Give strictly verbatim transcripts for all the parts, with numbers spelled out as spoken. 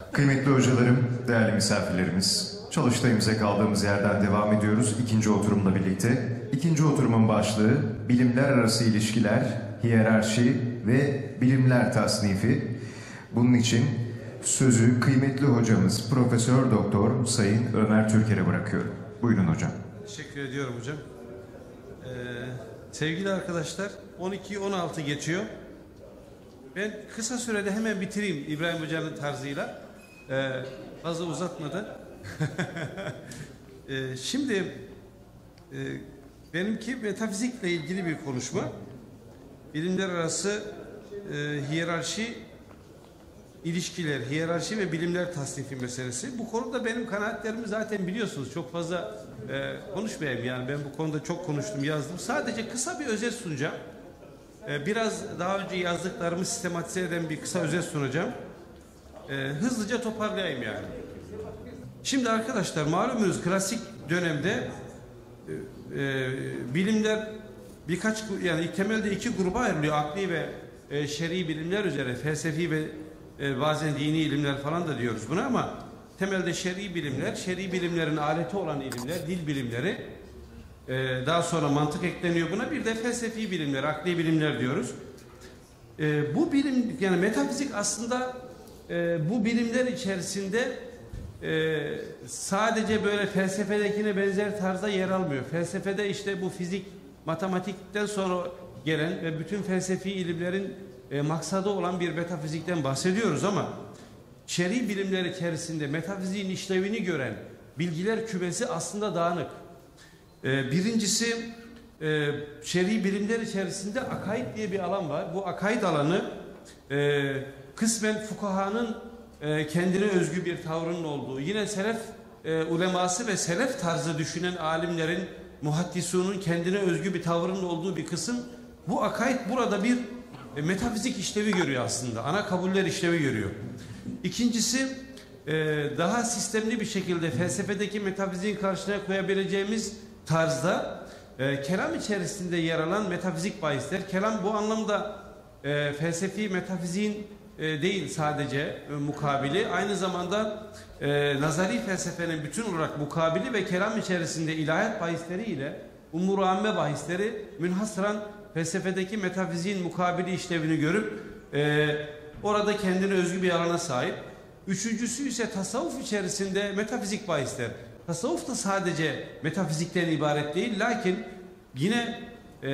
Kıymetli hocalarım, değerli misafirlerimiz, çalıştayımıza kaldığımız yerden devam ediyoruz ikinci oturumla birlikte. İkinci oturumun başlığı bilimler arası ilişkiler, hiyerarşi ve bilimler tasnifi. Bunun için sözü kıymetli hocamız Profesör Doktor Sayın Ömer Türker'e bırakıyorum. Buyurun hocam. Teşekkür ediyorum hocam. Ee, sevgili arkadaşlar, on iki on altı geçiyor. Ben kısa sürede hemen bitireyim İbrahim Hoca'nın tarzıyla. Ee, fazla uzatmadan. ee, şimdi e, benimki metafizikle ilgili bir konuşma. Bilimler arası e, hiyerarşi ilişkiler, hiyerarşi ve bilimler tasnifi meselesi. Bu konuda benim kanaatlerimi zaten biliyorsunuz. Çok fazla e, konuşmayayım yani. Ben bu konuda çok konuştum, yazdım. Sadece kısa bir özet sunacağım. E, biraz daha önce yazdıklarımı sistematize eden bir kısa özet sunacağım. E, hızlıca toparlayayım yani. Şimdi arkadaşlar malumunuz klasik dönemde e, e, bilimler birkaç yani temelde iki gruba ayrılıyor. Akli ve e, şer'i bilimler üzere, felsefi ve e, bazen dini ilimler falan da diyoruz buna ama temelde şer'i bilimler, şer'i bilimlerin aleti olan ilimler, dil bilimleri, e, daha sonra mantık ekleniyor buna, bir de felsefi bilimler, akli bilimler diyoruz. E, bu bilim yani metafizik aslında e, bu bilimler içerisinde e, sadece böyle felsefedekine benzer tarzda yer almıyor. Felsefede işte bu fizik, matematikten sonra gelen ve bütün felsefi ilimlerin e, maksadı olan bir metafizikten bahsediyoruz ama şer'i bilimler içerisinde metafiziğin işlevini gören bilgiler kümesi aslında dağınık. E, birincisi e, şer'i bilimler içerisinde akaid diye bir alan var. Bu akaid alanı e, kısmen fukahanın e, kendine özgü bir tavrının olduğu, yine selef e, uleması ve selef tarzı düşünen alimlerin, muhaddisunun kendine özgü bir tavrının olduğu bir kısım. Bu akaid burada bir e, metafizik işlevi görüyor aslında. Ana kabuller işlevi görüyor. İkincisi e, daha sistemli bir şekilde felsefedeki metafiziğin karşısına koyabileceğimiz tarzda e, kelam içerisinde yer alan metafizik bahisler. Kelam bu anlamda e, felsefi metafiziğin e, değil sadece e, mukabili, aynı zamanda e, nazari felsefenin bütün olarak mukabili ve kelam içerisinde ilahiyat bahisleri ile umur-u amme bahisleri münhasıran felsefedeki metafiziğin mukabili işlevini görüp e, orada kendine özgü bir alana sahip. Üçüncüsü ise tasavvuf içerisinde metafizik bahisler. Tasavvuf da sadece metafizikten ibaret değil, lakin yine e,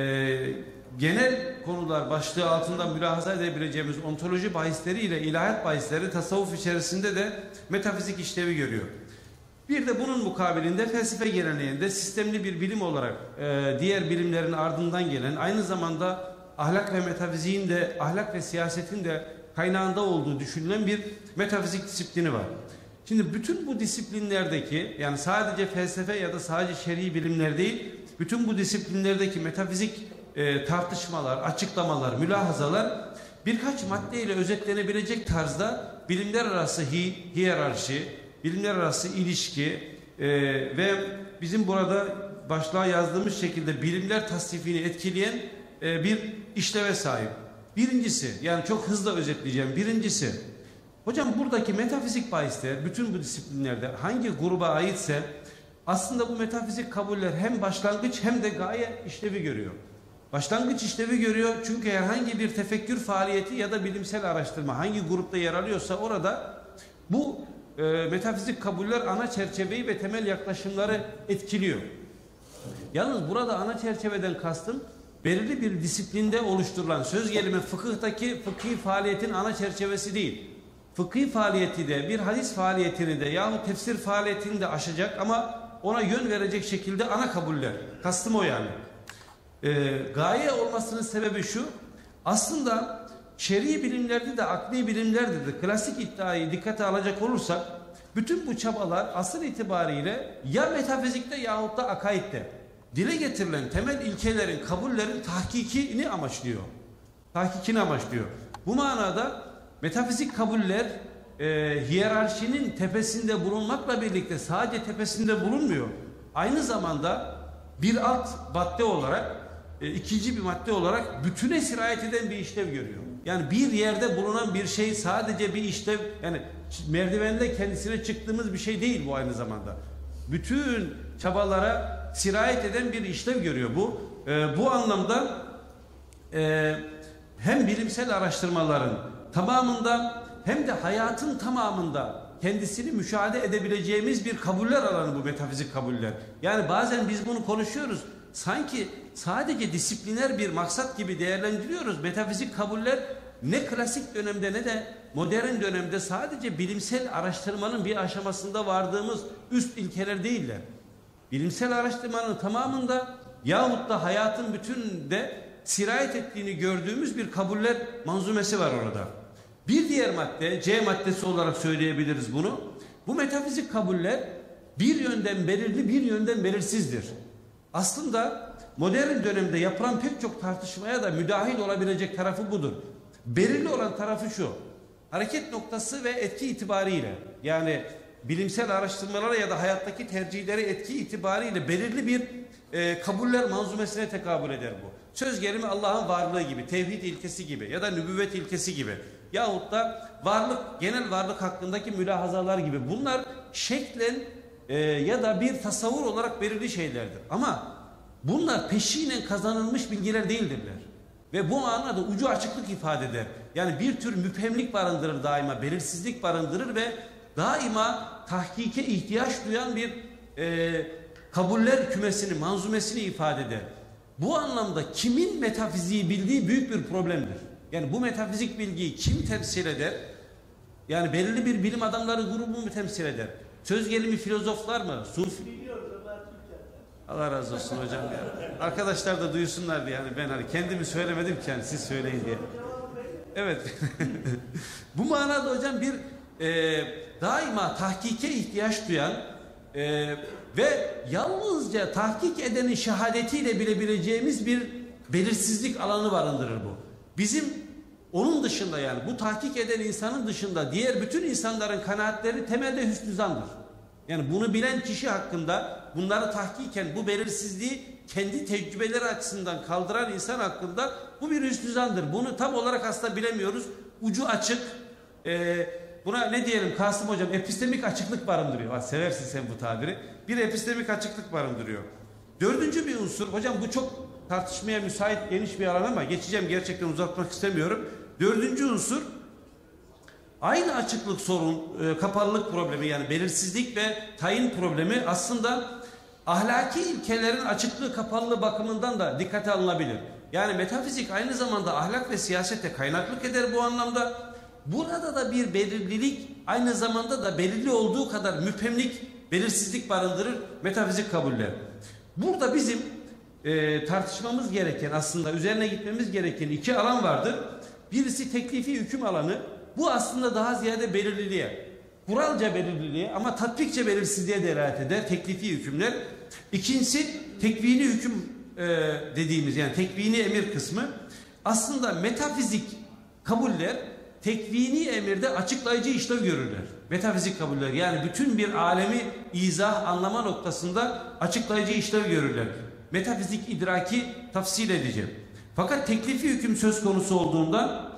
genel konular başlığı altında mülahaza edebileceğimiz ontoloji bahisleri ile ilahiyat bahisleri tasavvuf içerisinde de metafizik işlevi görüyor. Bir de bunun mukabilinde felsefe geleneğinde sistemli bir bilim olarak e, diğer bilimlerin ardından gelen, aynı zamanda ahlak ve metafiziğin de, ahlak ve siyasetin de kaynağında olduğu düşünülen bir metafizik disiplini var. Şimdi bütün bu disiplinlerdeki, yani sadece felsefe ya da sadece şer'i bilimler değil, bütün bu disiplinlerdeki metafizik e, tartışmalar, açıklamalar, mülahazalar birkaç maddeyle özetlenebilecek tarzda bilimler arası hi, hiyerarşi, bilimler arası ilişki e, ve bizim burada başlığa yazdığımız şekilde bilimler tasnifini etkileyen e, bir işleve sahip. Birincisi, yani çok hızlı özetleyeceğim. Birincisi, hocam buradaki metafizik bahisler bütün bu disiplinlerde hangi gruba aitse aslında bu metafizik kabuller hem başlangıç hem de gaye işlevi görüyor. Başlangıç işlevi görüyor çünkü herhangi bir tefekkür faaliyeti ya da bilimsel araştırma hangi grupta yer alıyorsa orada bu e, metafizik kabuller ana çerçeveyi ve temel yaklaşımları etkiliyor. Yalnız burada ana çerçeveden kastım belirli bir disiplinde oluşturulan, söz gelimi fıkıhtaki fıkhi faaliyetin ana çerçevesi değil. Fıkhi faaliyeti de bir hadis faaliyetini de yahut tefsir faaliyetini de aşacak ama ona yön verecek şekilde ana kabuller. Kastım o yani. Ee, gaye olmasının sebebi şu, aslında şer'i bilimlerde de akli bilimlerde de klasik iddiayı dikkate alacak olursak bütün bu çabalar asıl itibariyle ya metafizikte yahut da akaidde dile getirilen temel ilkelerin, kabullerin tahkikini amaçlıyor. Tahkikini amaçlıyor. Bu manada metafizik kabuller e, hiyerarşinin tepesinde bulunmakla birlikte sadece tepesinde bulunmuyor. Aynı zamanda bir alt madde olarak e, ikinci bir madde olarak bütüne sirayet eden bir işlev görüyor. Yani bir yerde bulunan bir şey sadece bir işlev, yani merdivende kendisine çıktığımız bir şey değil bu aynı zamanda. Bütün çabalara sirayet eden bir işlev görüyor bu. E, bu anlamda e, hem bilimsel araştırmaların tamamında hem de hayatın tamamında kendisini müşahede edebileceğimiz bir kabuller alanı bu metafizik kabuller. Yani bazen biz bunu konuşuyoruz. Sanki sadece disipliner bir maksat gibi değerlendiriyoruz. Metafizik kabuller ne klasik dönemde ne de modern dönemde sadece bilimsel araştırmanın bir aşamasında vardığımız üst ilkeler değiller. Bilimsel araştırmanın tamamında yahut da hayatın bütününde sirayet ettiğini gördüğümüz bir kabuller manzumesi var orada. Bir diğer madde, C maddesi olarak söyleyebiliriz bunu. Bu metafizik kabuller bir yönden belirli, bir yönden belirsizdir. Aslında modern dönemde yapılan pek çok tartışmaya da müdahil olabilecek tarafı budur. Belirli olan tarafı şu: hareket noktası ve etki itibariyle, yani bilimsel araştırmalara ya da hayattaki tercihleri etki itibariyle belirli bir e, kabuller manzumesine tekabül eder bu. Söz gelimi Allah'ın varlığı gibi, tevhid ilkesi gibi ya da nübüvvet ilkesi gibi yahut da varlık, genel varlık hakkındaki mülahazalar gibi, bunlar şeklen e, ya da bir tasavvur olarak belirli şeylerdir. Ama bunlar peşinen kazanılmış bilgiler değildirler. Ve bu manada ucu açıklık ifade eder. Yani bir tür müphemlik barındırır daima, belirsizlik barındırır ve daima tahkike ihtiyaç duyan bir e, kabuller kümesini, manzumesini ifade eder. Bu anlamda kimin metafiziği bildiği büyük bir problemdir. Yani bu metafizik bilgiyi kim temsil eder? Yani belirli bir bilim adamları grubu mu temsil eder? Söz gelimi filozoflar mı? Sufi? Allah razı olsun hocam ya. Arkadaşlar da duysunlar diye, yani ben hani kendimi söylemedim ki, yani siz söyleyin diye. Evet. Bu manada hocam bir e, daima tahkike ihtiyaç duyan e, ve yalnızca tahkik edenin şehadetiyle bilebileceğimiz bir belirsizlik alanı barındırır bu. Bizim onun dışında, yani bu tahkik eden insanın dışında diğer bütün insanların kanaatleri temelde hüsnü zandır. Yani bunu bilen kişi hakkında, bunları tahkiken bu belirsizliği kendi tecrübeleri açısından kaldıran insan hakkında bu bir hüsnü zandır. Bunu tam olarak aslında bilemiyoruz. Ucu açık, e, buna ne diyelim Kasım hocam, epistemik açıklık barındırıyor. Ha, seversin sen bu tabiri. Bir epistemik açıklık barındırıyor. Dördüncü bir unsur, hocam bu çok tartışmaya müsait geniş bir alan ama geçeceğim, gerçekten uzatmak istemiyorum. Dördüncü unsur, aynı açıklık sorun, e, kapalılık problemi, yani belirsizlik ve tayin problemi aslında ahlaki ilkelerin açıklığı kapalılığı bakımından da dikkate alınabilir. Yani metafizik aynı zamanda ahlak ve siyasete kaynaklık eder bu anlamda. Burada da bir belirlilik aynı zamanda da belirli olduğu kadar müphemlik, belirsizlik barındırır metafizik kabuller. Burada bizim e, tartışmamız gereken, aslında üzerine gitmemiz gereken iki alan vardır. Birisi teklifi hüküm alanı. Bu aslında daha ziyade belirliliğe, kuralca belirliliğe ama tatbikçe belirsizliğe delalet eder teklifi hükümler. İkincisi tekvini hüküm e, dediğimiz, yani tekvini emir kısmı. Aslında metafizik kabuller tekvini emirde açıklayıcı işlev görürler. Metafizik kabuller, yani bütün bir alemi izah, anlama noktasında açıklayıcı işlev görürler. Metafizik idraki tafsil edeceğim. Fakat teklifi hüküm söz konusu olduğunda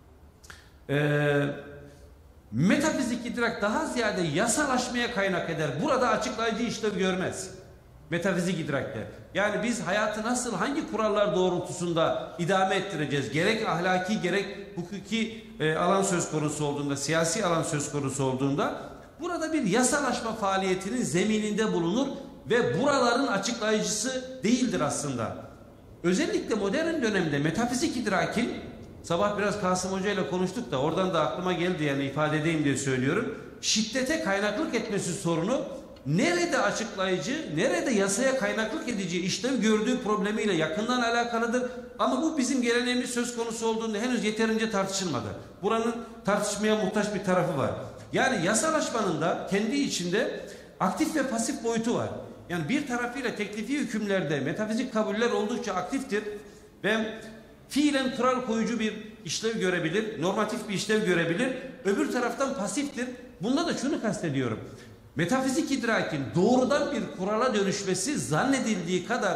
Ee, metafizik idrak daha ziyade yasalaşmaya kaynak eder. Burada açıklayıcı işlev görmez metafizik idrakte. Yani biz hayatı nasıl, hangi kurallar doğrultusunda idame ettireceğiz, gerek ahlaki gerek hukuki e, alan söz konusu olduğunda, siyasi alan söz konusu olduğunda burada bir yasalaşma faaliyetinin zemininde bulunur ve buraların açıklayıcısı değildir aslında. Özellikle modern dönemde metafizik idrakin, sabah biraz Kasım Hoca ile konuştuk da oradan da aklıma geldi, yani ifade edeyim diye söylüyorum. Şiddete kaynaklık etmesi sorunu nerede açıklayıcı, nerede yasaya kaynaklık edici işlev gördüğü problemiyle yakından alakalıdır. Ama bu bizim geleneğimiz söz konusu olduğunda henüz yeterince tartışılmadı. Buranın tartışmaya muhtaç bir tarafı var. Yani yasalaşmanın da kendi içinde aktif ve pasif boyutu var. Yani bir tarafıyla teklifi hükümlerde metafizik kabuller oldukça aktiftir ve fiilen kural koyucu bir işlev görebilir, normatif bir işlev görebilir. Öbür taraftan pasiftir. Bunda da şunu kastediyorum. Metafizik idrakin doğrudan bir kurala dönüşmesi zannedildiği kadar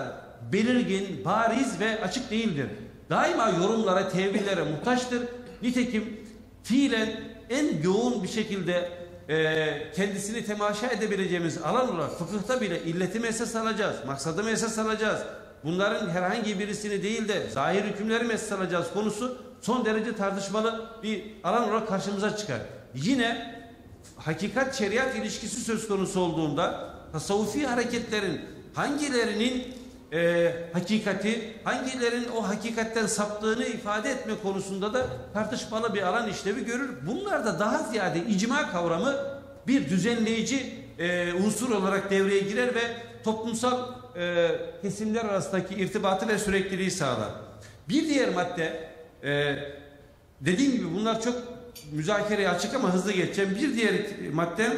belirgin, bariz ve açık değildir. Daima yorumlara, tevillere muhtaçtır. Nitekim fiilen en yoğun bir şekilde e, kendisini temaşa edebileceğimiz alan olarak fıkıhta bile illeti mi esas alacağız, maksadı mı esas alacağız, bunların herhangi birisini değil de zahir hükümleri mi esas alacağız konusu son derece tartışmalı bir alan olarak karşımıza çıkar. Yine hakikat şeriat ilişkisi söz konusu olduğunda tasavvufi hareketlerin hangilerinin e, hakikati, hangilerinin o hakikatten saptığını ifade etme konusunda da tartışmalı bir alan işlevi görür. Bunlar da daha ziyade icma kavramı bir düzenleyici e, unsur olarak devreye girer ve toplumsal e, kesimler arasındaki irtibatı ve sürekliliği sağlar. Bir diğer madde, e, dediğim gibi bunlar çok müzakereye açık ama hızlı geçeceğim. Bir diğer madde,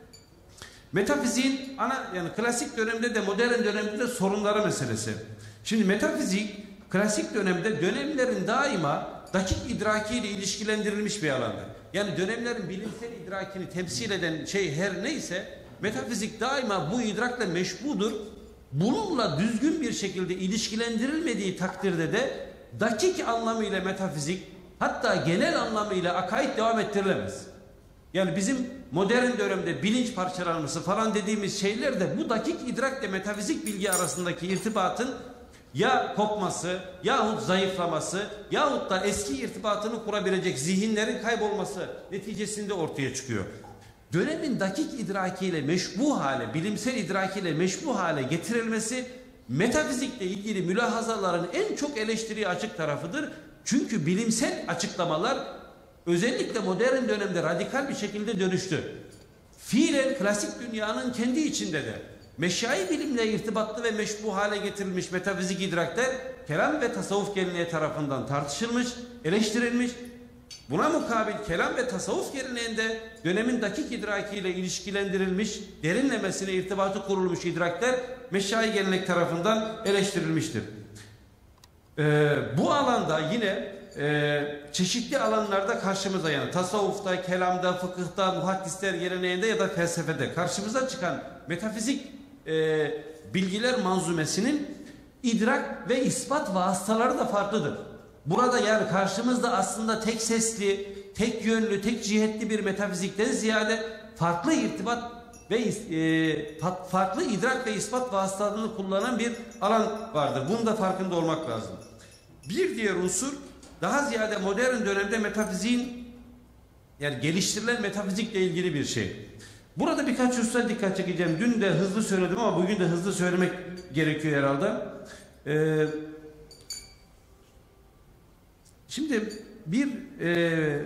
metafiziğin ana, yani klasik dönemde de modern dönemde de sorunları meselesi. Şimdi metafizik klasik dönemde dönemlerin daima dakik idrakiyle ilişkilendirilmiş bir alandır. Yani dönemlerin bilimsel idrakini temsil eden şey her neyse metafizik daima bu idrakle meşbudur. Bununla düzgün bir şekilde ilişkilendirilmediği takdirde de dakik anlamıyla metafizik, hatta genel anlamıyla akaid devam ettirilemez. Yani bizim modern dönemde bilinç parçalanması falan dediğimiz şeyler de bu dakik idrakle metafizik bilgi arasındaki irtibatın ya kopması, yahut zayıflaması, yahut da eski irtibatını kurabilecek zihinlerin kaybolması neticesinde ortaya çıkıyor. Dönemin dakik idrakiyle meşbu hale, bilimsel idrakiyle meşbu hale getirilmesi metafizikle ilgili mülahazaların en çok eleştiriye açık tarafıdır. Çünkü bilimsel açıklamalar özellikle modern dönemde radikal bir şekilde dönüştü. Fiilen klasik dünyanın kendi içinde de meşai bilimle irtibatlı ve meşbu hale getirilmiş metafizik idrakler kelam ve tasavvuf geleneği tarafından tartışılmış, eleştirilmiş. Buna mukabil kelam ve tasavvuf geleneğinde dönemin dakik idrakiyle ilişkilendirilmiş, derinlemesine irtibatı kurulmuş idrakler meşai gelenek tarafından eleştirilmiştir. Ee, bu alanda yine Ee, çeşitli alanlarda karşımıza, yani tasavvufta, kelamda, fıkıhta, muhaddisler geleneğinde ya da felsefede karşımıza çıkan metafizik e, bilgiler manzumesinin idrak ve ispat vasıtaları da farklıdır. Burada yani karşımızda aslında tek sesli, tek yönlü, tek cihetli bir metafizikten ziyade farklı irtibat ve e, farklı idrak ve ispat vasıtalarını kullanan bir alan vardır. Bunun da farkında olmak lazım. Bir diğer unsur, daha ziyade modern dönemde metafiziğin, yani geliştirilen metafizikle ilgili bir şey. Burada birkaç hususa dikkat çekeceğim. Dün de hızlı söyledim ama bugün de hızlı söylemek gerekiyor herhalde. Ee, şimdi bir e,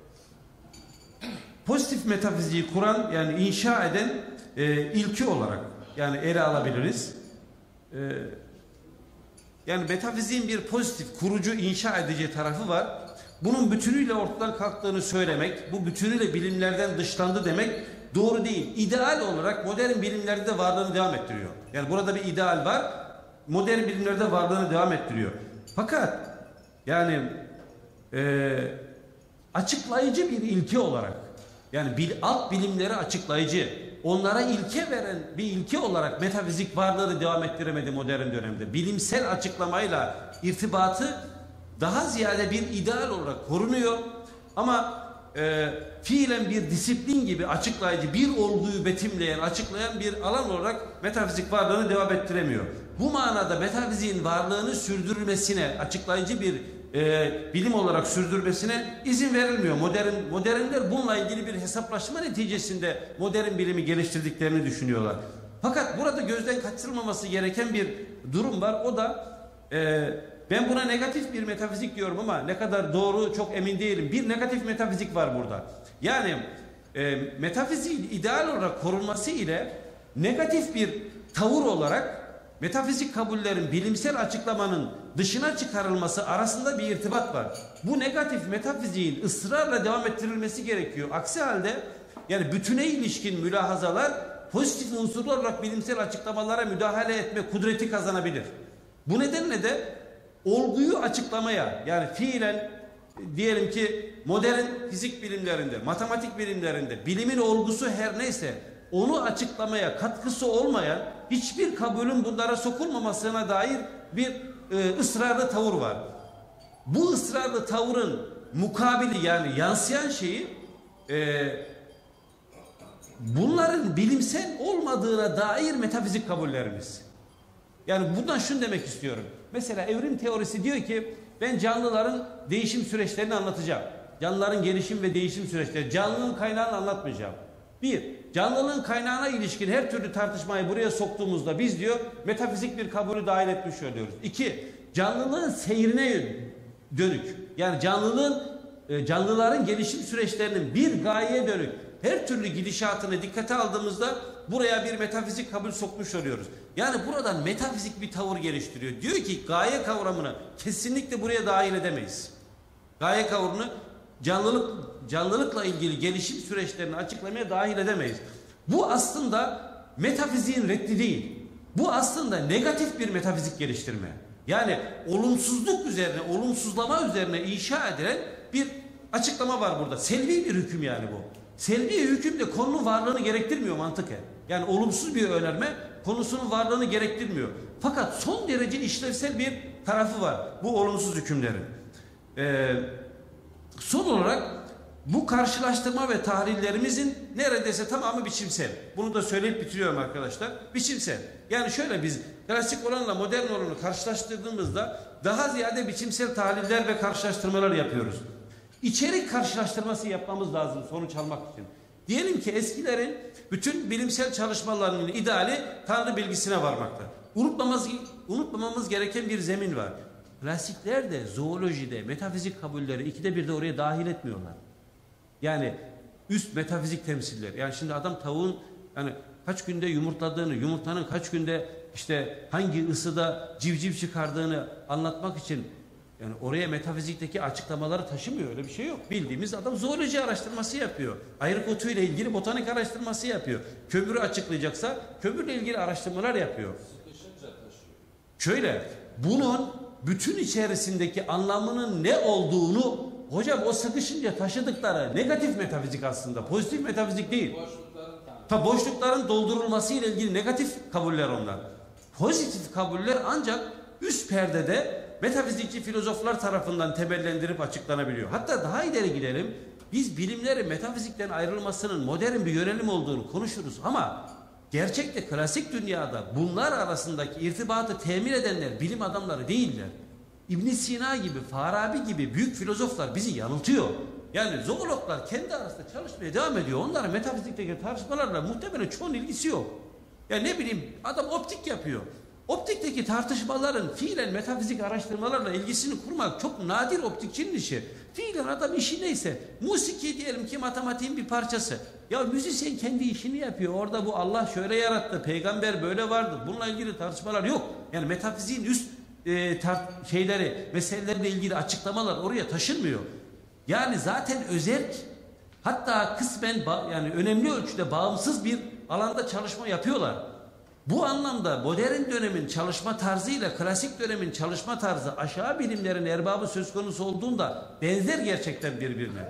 pozitif metafiziği kuran, yani inşa eden e, ilki olarak yani ele alabiliriz. E, Yani metafiziğin bir pozitif, kurucu, inşa edici tarafı var. Bunun bütünüyle ortadan kalktığını söylemek, bu bütünüyle bilimlerden dışlandı demek doğru değil. İdeal olarak modern bilimlerde de varlığını devam ettiriyor. Yani burada bir ideal var, modern bilimlerde varlığını devam ettiriyor. Fakat yani e, açıklayıcı bir ilke olarak, yani bil, alt bilimleri açıklayıcı, onlara ilke veren bir ilke olarak metafizik varlığını devam ettiremedi modern dönemde. Bilimsel açıklamayla irtibatı daha ziyade bir ideal olarak korunuyor. Ama e, fiilen bir disiplin gibi açıklayıcı, bir olguyu betimleyen, açıklayan bir alan olarak metafizik varlığını devam ettiremiyor. Bu manada metafiziğin varlığını sürdürülmesine, açıklayıcı bir e, bilim olarak sürdürmesine izin verilmiyor. Modern modernler bununla ilgili bir hesaplaşma neticesinde modern bilimi geliştirdiklerini düşünüyorlar. Fakat burada gözden kaçırılmaması gereken bir durum var. O da e, ben buna negatif bir metafizik diyorum ama ne kadar doğru çok emin değilim. Bir negatif metafizik var burada. Yani e, metafiziğin ideal olarak korunması ile negatif bir tavır olarak metafizik kabullerin bilimsel açıklamanın dışına çıkarılması arasında bir irtibat var. Bu negatif metafiziğin ısrarla devam ettirilmesi gerekiyor. Aksi halde yani bütüne ilişkin mülahazalar pozitif unsurlar olarak bilimsel açıklamalara müdahale etme kudreti kazanabilir. Bu nedenle de olguyu açıklamaya, yani fiilen diyelim ki modern fizik bilimlerinde, matematik bilimlerinde bilimin olgusu her neyse onu açıklamaya katkısı olmayan hiçbir kabulün bunlara sokulmamasına dair bir e, ısrarlı tavır var. Bu ısrarlı tavırın mukabili yani yansıyan şeyi e, bunların bilimsel olmadığına dair metafizik kabullerimiz. Yani bundan şunu demek istiyorum. Mesela evrim teorisi diyor ki ben canlıların değişim süreçlerini anlatacağım. Canlıların gelişim ve değişim süreçleri. Canlının kaynağını anlatmayacağım. Bir, canlılığın kaynağına ilişkin her türlü tartışmayı buraya soktuğumuzda biz diyor metafizik bir kabulü dahil etmiş oluyoruz. İki, canlılığın seyrine dönük. Yani canlılığın, canlıların gelişim süreçlerinin bir gayeye dönük her türlü gidişatını dikkate aldığımızda buraya bir metafizik kabul sokmuş oluyoruz. Yani buradan metafizik bir tavır geliştiriyor. Diyor ki gaye kavramını kesinlikle buraya dahil edemeyiz. Gaye kavramını canlılık canlılıkla ilgili gelişim süreçlerini açıklamaya dahil edemeyiz. Bu aslında metafiziğin reddi değil. Bu aslında negatif bir metafizik geliştirme. Yani olumsuzluk üzerine, olumsuzlama üzerine inşa edilen bir açıklama var burada. Selvi bir hüküm yani bu. Selvi hüküm de konunun varlığını gerektirmiyor mantıken. Yani olumsuz bir önerme konusunun varlığını gerektirmiyor. Fakat son derece işlevsel bir tarafı var bu olumsuz hükümlerin. Ee, son olarak bu karşılaştırma ve tahlillerimizin neredeyse tamamı biçimsel. Bunu da söyleyip bitiriyorum arkadaşlar. Biçimsel. Yani şöyle biz klasik olanla modern olanı karşılaştırdığımızda daha ziyade biçimsel tahliller ve karşılaştırmalar yapıyoruz. İçerik karşılaştırması yapmamız lazım sonuç almak için. Diyelim ki eskilerin bütün bilimsel çalışmalarının ideali Tanrı bilgisine varmakta. Unutmamamız, unutmamamız gereken bir zemin var. Klasikler de zoolojide metafizik kabulleri ikide bir de oraya dahil etmiyorlar. Yani üst metafizik temsiller. Yani şimdi adam tavuğun yani kaç günde yumurtladığını, yumurtanın kaç günde işte hangi ısıda civciv çıkardığını anlatmak için yani oraya metafizikteki açıklamaları taşımıyor. Öyle bir şey yok. Bildiğimiz adam zooloji araştırması yapıyor. Ayrık otuyla ilgili botanik araştırması yapıyor. Kömürü açıklayacaksa kömürle ilgili araştırmalar yapıyor. Şöyle, bunun bütün içerisindeki anlamının ne olduğunu hocam o sıkışınca taşıdıkları negatif metafizik aslında. Pozitif metafizik değil. Ta boşlukların doldurulması ile ilgili negatif kabuller onlar. Pozitif kabuller ancak üst perdede metafizikçi filozoflar tarafından temellendirip açıklanabiliyor. Hatta daha ileri gidelim. Biz bilimlerin metafizikten ayrılmasının modern bir yönelim olduğunu konuşuruz ama gerçekte klasik dünyada bunlar arasındaki irtibatı temin edenler bilim adamları değiller. İbn Sina gibi, Farabi gibi büyük filozoflar bizi yanıltıyor. Yani zoologlar kendi arasında çalışmaya devam ediyor. Onların metafizikteki tartışmalarla muhtemelen çoğun ilgisi yok. Ya ne bileyim adam optik yapıyor. Optikteki tartışmaların fiilen metafizik araştırmalarla ilgisini kurmak çok nadir optikçinin işi. Fiilen adam işi neyse. Musiki diyelim ki matematiğin bir parçası. Ya müzisyen kendi işini yapıyor. Orada bu Allah şöyle yarattı, peygamber böyle vardı. Bununla ilgili tartışmalar yok. Yani metafiziğin üst e, şeyleri, meselelerle ilgili açıklamalar oraya taşınmıyor. Yani zaten özerk, hatta kısmen yani önemli ölçüde bağımsız bir alanda çalışma yapıyorlar. Bu anlamda modern dönemin çalışma tarzıyla klasik dönemin çalışma tarzı aşağı bilimlerin erbabı söz konusu olduğunda benzer gerçekten birbirine.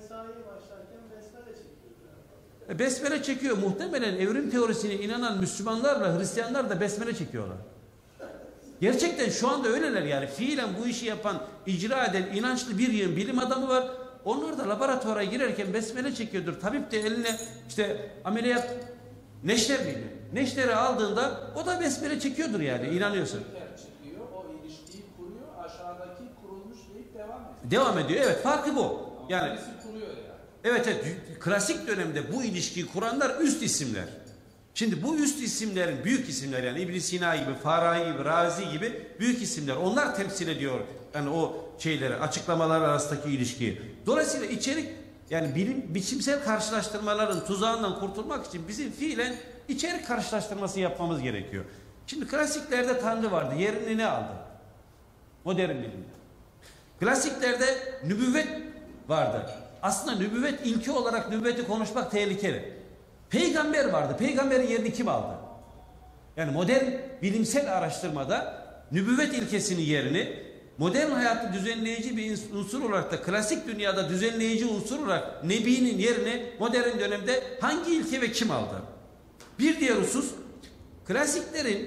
E besmele çekiyor. Muhtemelen evrim teorisine inanan Müslümanlarla Hristiyanlar da besmele çekiyorlar. Gerçekten şu anda öyleler yani. Fiilen bu işi yapan, icra eden inançlı bir yığın bilim adamı var. Onlar da laboratuvara girerken besmele çekiyordur. Tabip de eline işte ameliyat neşter miydi? Neşteri aldığında o da besmele çekiyordur yani inanıyorsun. Çıkıyor, o ilişkiyi kuruyor, aşağıdaki kurulmuş deyip devam ediyor. Devam ediyor. Evet, farkı bu. Yani birisi kuruyor yani. Evet, evet. Klasik dönemde bu ilişkiyi kuranlar üst isimler. Şimdi bu üst isimlerin büyük isimler yani İbn Sina gibi, Farabi gibi, Razi gibi büyük isimler. Onlar temsil ediyor yani o şeyleri, açıklamalar arasındaki ilişkiyi. Dolayısıyla içerik yani bilim, biçimsel karşılaştırmaların tuzağından kurtulmak için bizim fiilen içerik karşılaştırması yapmamız gerekiyor. Şimdi klasiklerde Tanrı vardı. Yerini ne aldı? Modern bilimde. Klasiklerde nübüvvet vardı. Aslında nübüvvet ilki olarak nübüvveti konuşmak tehlikeli. Peygamber vardı. Peygamberin yerini kim aldı? Yani modern bilimsel araştırmada nübüvvet ilkesinin yerini modern hayatı düzenleyici bir unsur olarak da klasik dünyada düzenleyici unsur olarak Nebi'nin yerini modern dönemde hangi ilke ve kim aldı? Bir diğer husus klasiklerin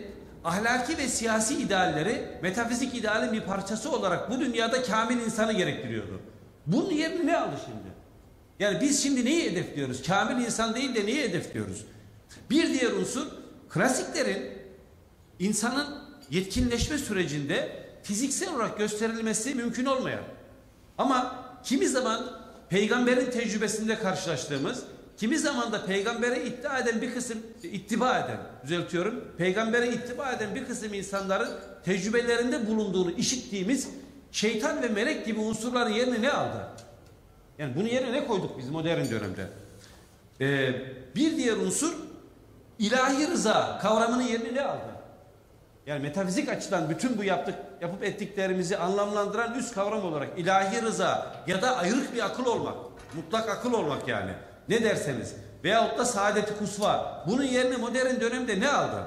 ahlaki ve siyasi idealleri metafizik idealin bir parçası olarak bu dünyada kamil insanı gerektiriyordu. Bunun yerine ne aldı şimdi? Yani biz şimdi neyi hedefliyoruz? Kamil insan değil de neyi hedefliyoruz? Bir diğer unsur, klasiklerin insanın yetkinleşme sürecinde fiziksel olarak gösterilmesi mümkün olmayan ama kimi zaman peygamberin tecrübesinde karşılaştığımız, kimi zaman da peygambere iddia eden bir kısım, ittiba eden, düzeltiyorum, peygambere ittiba eden bir kısım insanların tecrübelerinde bulunduğunu işittiğimiz şeytan ve melek gibi unsurların yerine ne aldı? Yani bunun yerine ne koyduk biz modern dönemde? Ee, bir diğer unsur, ilahi rıza kavramının yerini ne aldı? Yani metafizik açıdan bütün bu yaptık, yapıp ettiklerimizi anlamlandıran üst kavram olarak ilahi rıza ya da ayrık bir akıl olmak, mutlak akıl olmak yani. Ne derseniz. Veyahut da saadet-i kusva. Bunun yerine modern dönemde ne aldı?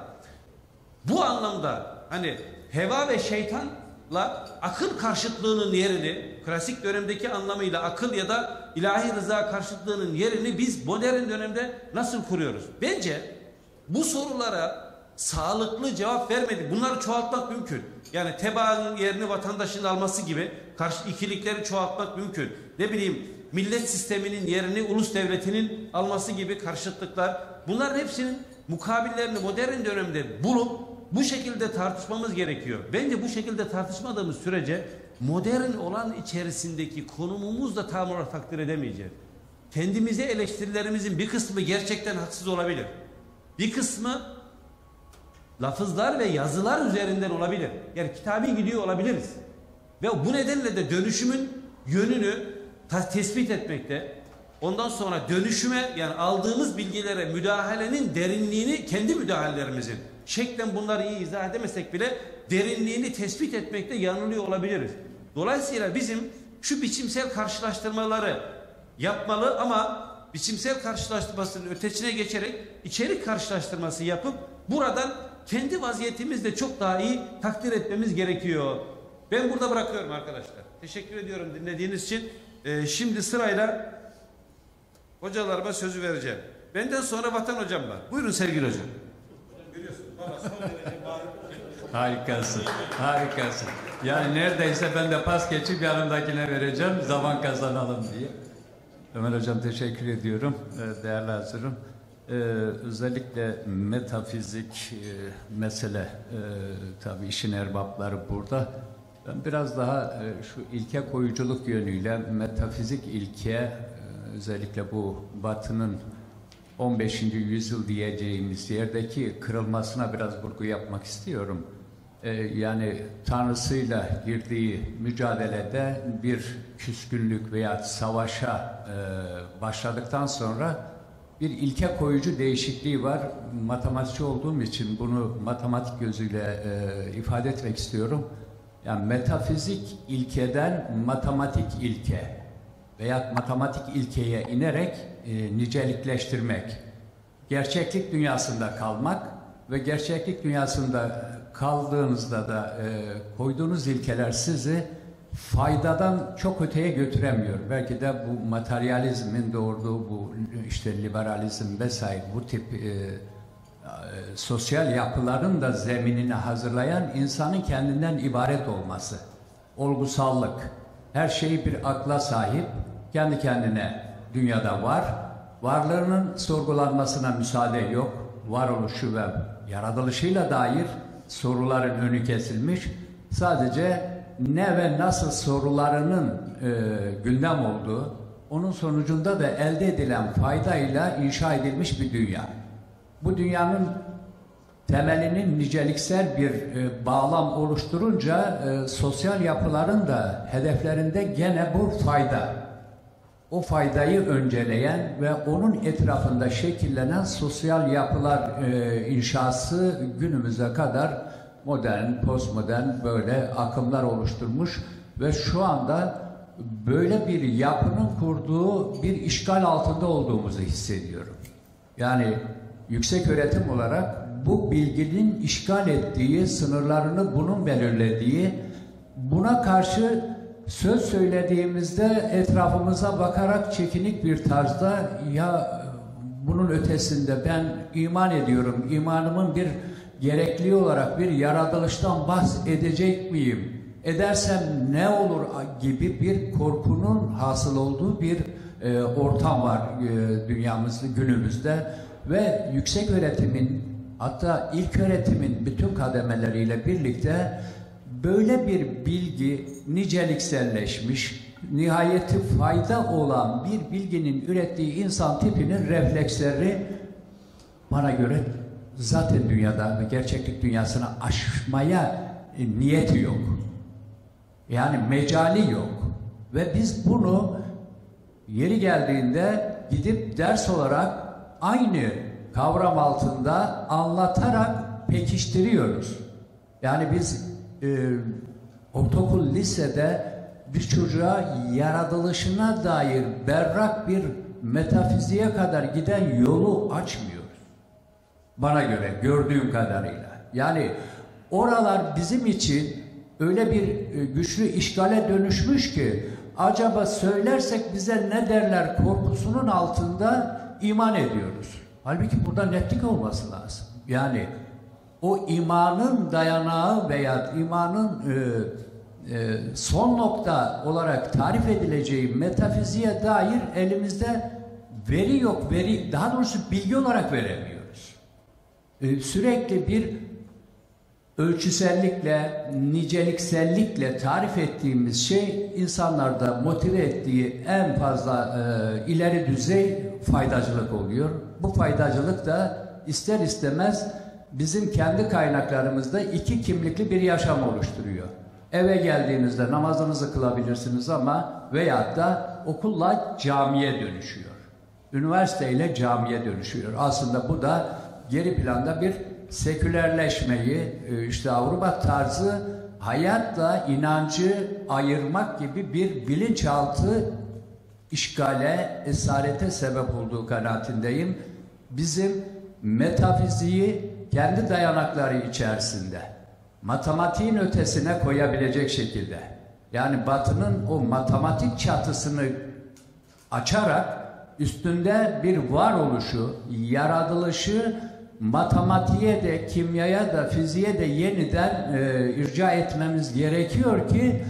Bu anlamda hani heva ve şeytanla akıl karşıtlığının yerini, klasik dönemdeki anlamıyla akıl ya da ilahi rıza karşıtlığının yerini biz modern dönemde nasıl kuruyoruz? Bence bu sorulara sağlıklı cevap vermedi. Bunları çoğaltmak mümkün. Yani tebaanın yerini vatandaşın alması gibi karşı ikilikleri çoğaltmak mümkün. Ne bileyim millet sisteminin yerini ulus devletinin alması gibi karşıtlıklar. Bunların hepsinin mukabillerini modern dönemde bulup bu şekilde tartışmamız gerekiyor. Bence bu şekilde tartışmadığımız sürece modern olan içerisindeki konumumuzu da tam olarak takdir edemeyeceğiz. Kendimize eleştirilerimizin bir kısmı gerçekten haksız olabilir. Bir kısmı lafızlar ve yazılar üzerinden olabilir. Yani kitabi gidiyor olabiliriz. Ve bu nedenle de dönüşümün yönünü tespit etmekte, ondan sonra dönüşüme yani aldığımız bilgilere müdahalenin derinliğini kendi müdahalelerimizin şeklen bunları iyi izah edemesek bile derinliğini tespit etmekte yanılıyor olabiliriz. Dolayısıyla bizim şu biçimsel karşılaştırmaları yapmalı ama biçimsel karşılaştırmasının ötesine geçerek içerik karşılaştırması yapıp buradan kendi vaziyetimizde çok daha iyi takdir etmemiz gerekiyor. Ben burada bırakıyorum arkadaşlar. Teşekkür ediyorum dinlediğiniz için. Ee, şimdi sırayla hocalarıma sözü vereceğim. Benden sonra Vatan hocam var. Buyurun sevgili hocam. Harikasın, harikasın. Yani neredeyse ben de pas geçip yanımdakine vereceğim, zaman kazanalım diye. Ömer hocam teşekkür ediyorum, değerli hazırım. Ee, özellikle metafizik e, mesele, e, tabii işin erbapları burada. Ben biraz daha e, şu ilke koyuculuk yönüyle metafizik ilke, e, özellikle bu Batı'nın on beşinci yüzyıl diyeceğimiz yerdeki kırılmasına biraz vurgu yapmak istiyorum. Ee, yani Tanrısıyla girdiği mücadelede bir küskünlük veya savaşa e, başladıktan sonra bir ilke koyucu değişikliği var. Matematikçi olduğum için bunu matematik gözüyle e, ifade etmek istiyorum. Yani metafizik ilkeden matematik ilke veya matematik ilkeye inerek e, nicelikleştirmek, gerçeklik dünyasında kalmak ve gerçeklik dünyasında kaldığınızda da e, koyduğunuz ilkeler sizi faydadan çok öteye götüremiyor. Belki de bu materyalizmin doğurduğu bu işte liberalizm vesaire bu tip e, e, sosyal yapıların da zeminini hazırlayan insanın kendinden ibaret olması, olgusallık, her şeyi bir akla sahip, kendi kendine dünyada var, varlığının sorgulanmasına müsaade yok, varoluşu ve yaratılışıyla dair soruların önü kesilmiş, sadece ne ve nasıl sorularının e, gündem olduğu, onun sonucunda da elde edilen faydayla inşa edilmiş bir dünya. Bu dünyanın temelinin niceliksel bir e, bağlam oluşturunca e, sosyal yapıların da hedeflerinde gene bu fayda. O faydayı önceleyen ve onun etrafında şekillenen sosyal yapılar e, inşası günümüze kadar modern, postmodern böyle akımlar oluşturmuş ve şu anda böyle bir yapının kurduğu bir işgal altında olduğumuzu hissediyorum. Yani yüksek öğretim olarak bu bilginin işgal ettiği, sınırlarını bunun belirlediği, buna karşı söz söylediğimizde etrafımıza bakarak çekinik bir tarzda ya bunun ötesinde ben iman ediyorum, imanımın bir gerekli olarak bir yaratılıştan bahsedecek miyim? Edersem ne olur gibi bir korkunun hasıl olduğu bir e, ortam var e, dünyamızda, günümüzde ve yüksek öğretimin, hatta ilk öğretimin bütün kademeleriyle birlikte böyle bir bilgi nicelikselleşmiş, nihayeti fayda olan bir bilginin ürettiği insan tipinin refleksleri bana göre zaten dünyada ve gerçeklik dünyasına aşmaya e, niyeti yok. Yani mecali yok. Ve biz bunu yeri geldiğinde gidip ders olarak aynı kavram altında anlatarak pekiştiriyoruz. Yani biz e, ortaokul, lisede bir çocuğa yaratılışına dair berrak bir metafiziğe kadar giden yolu açmıyoruz. Bana göre gördüğüm kadarıyla. Yani oralar bizim için öyle bir güçlü işgale dönüşmüş ki acaba söylersek bize ne derler korkusunun altında iman ediyoruz. Halbuki burada netlik olması lazım. Yani o imanın dayanağı veya imanın e, e, son nokta olarak tarif edileceği metafiziğe dair elimizde veri yok. Veri, daha doğrusu bilgi olarak veremiyoruz. E, sürekli bir ölçüsellikle, niceliksellikle tarif ettiğimiz şey insanlarda motive ettiği en fazla e, ileri düzey faydacılık oluyor. Bu faydacılık da ister istemez bizim kendi kaynaklarımızda iki kimlikli bir yaşam oluşturuyor. Eve geldiğinizde namazınızı kılabilirsiniz ama veyahut da okulla camiye dönüşüyor. Üniversiteyle camiye dönüşüyor. Aslında bu da geri planda bir sekülerleşmeyi, işte Avrupa tarzı hayatla inancı ayırmak gibi bir bilinçaltı işgale, esarete sebep olduğu kanaatindeyim. Bizim metafiziği kendi dayanakları içerisinde matematiğin ötesine koyabilecek şekilde, yani Batı'nın o matematik çatısını açarak üstünde bir varoluşu, yaratılışı matematiğe de, kimyaya da, fiziğe de yeniden e, irca etmemiz gerekiyor ki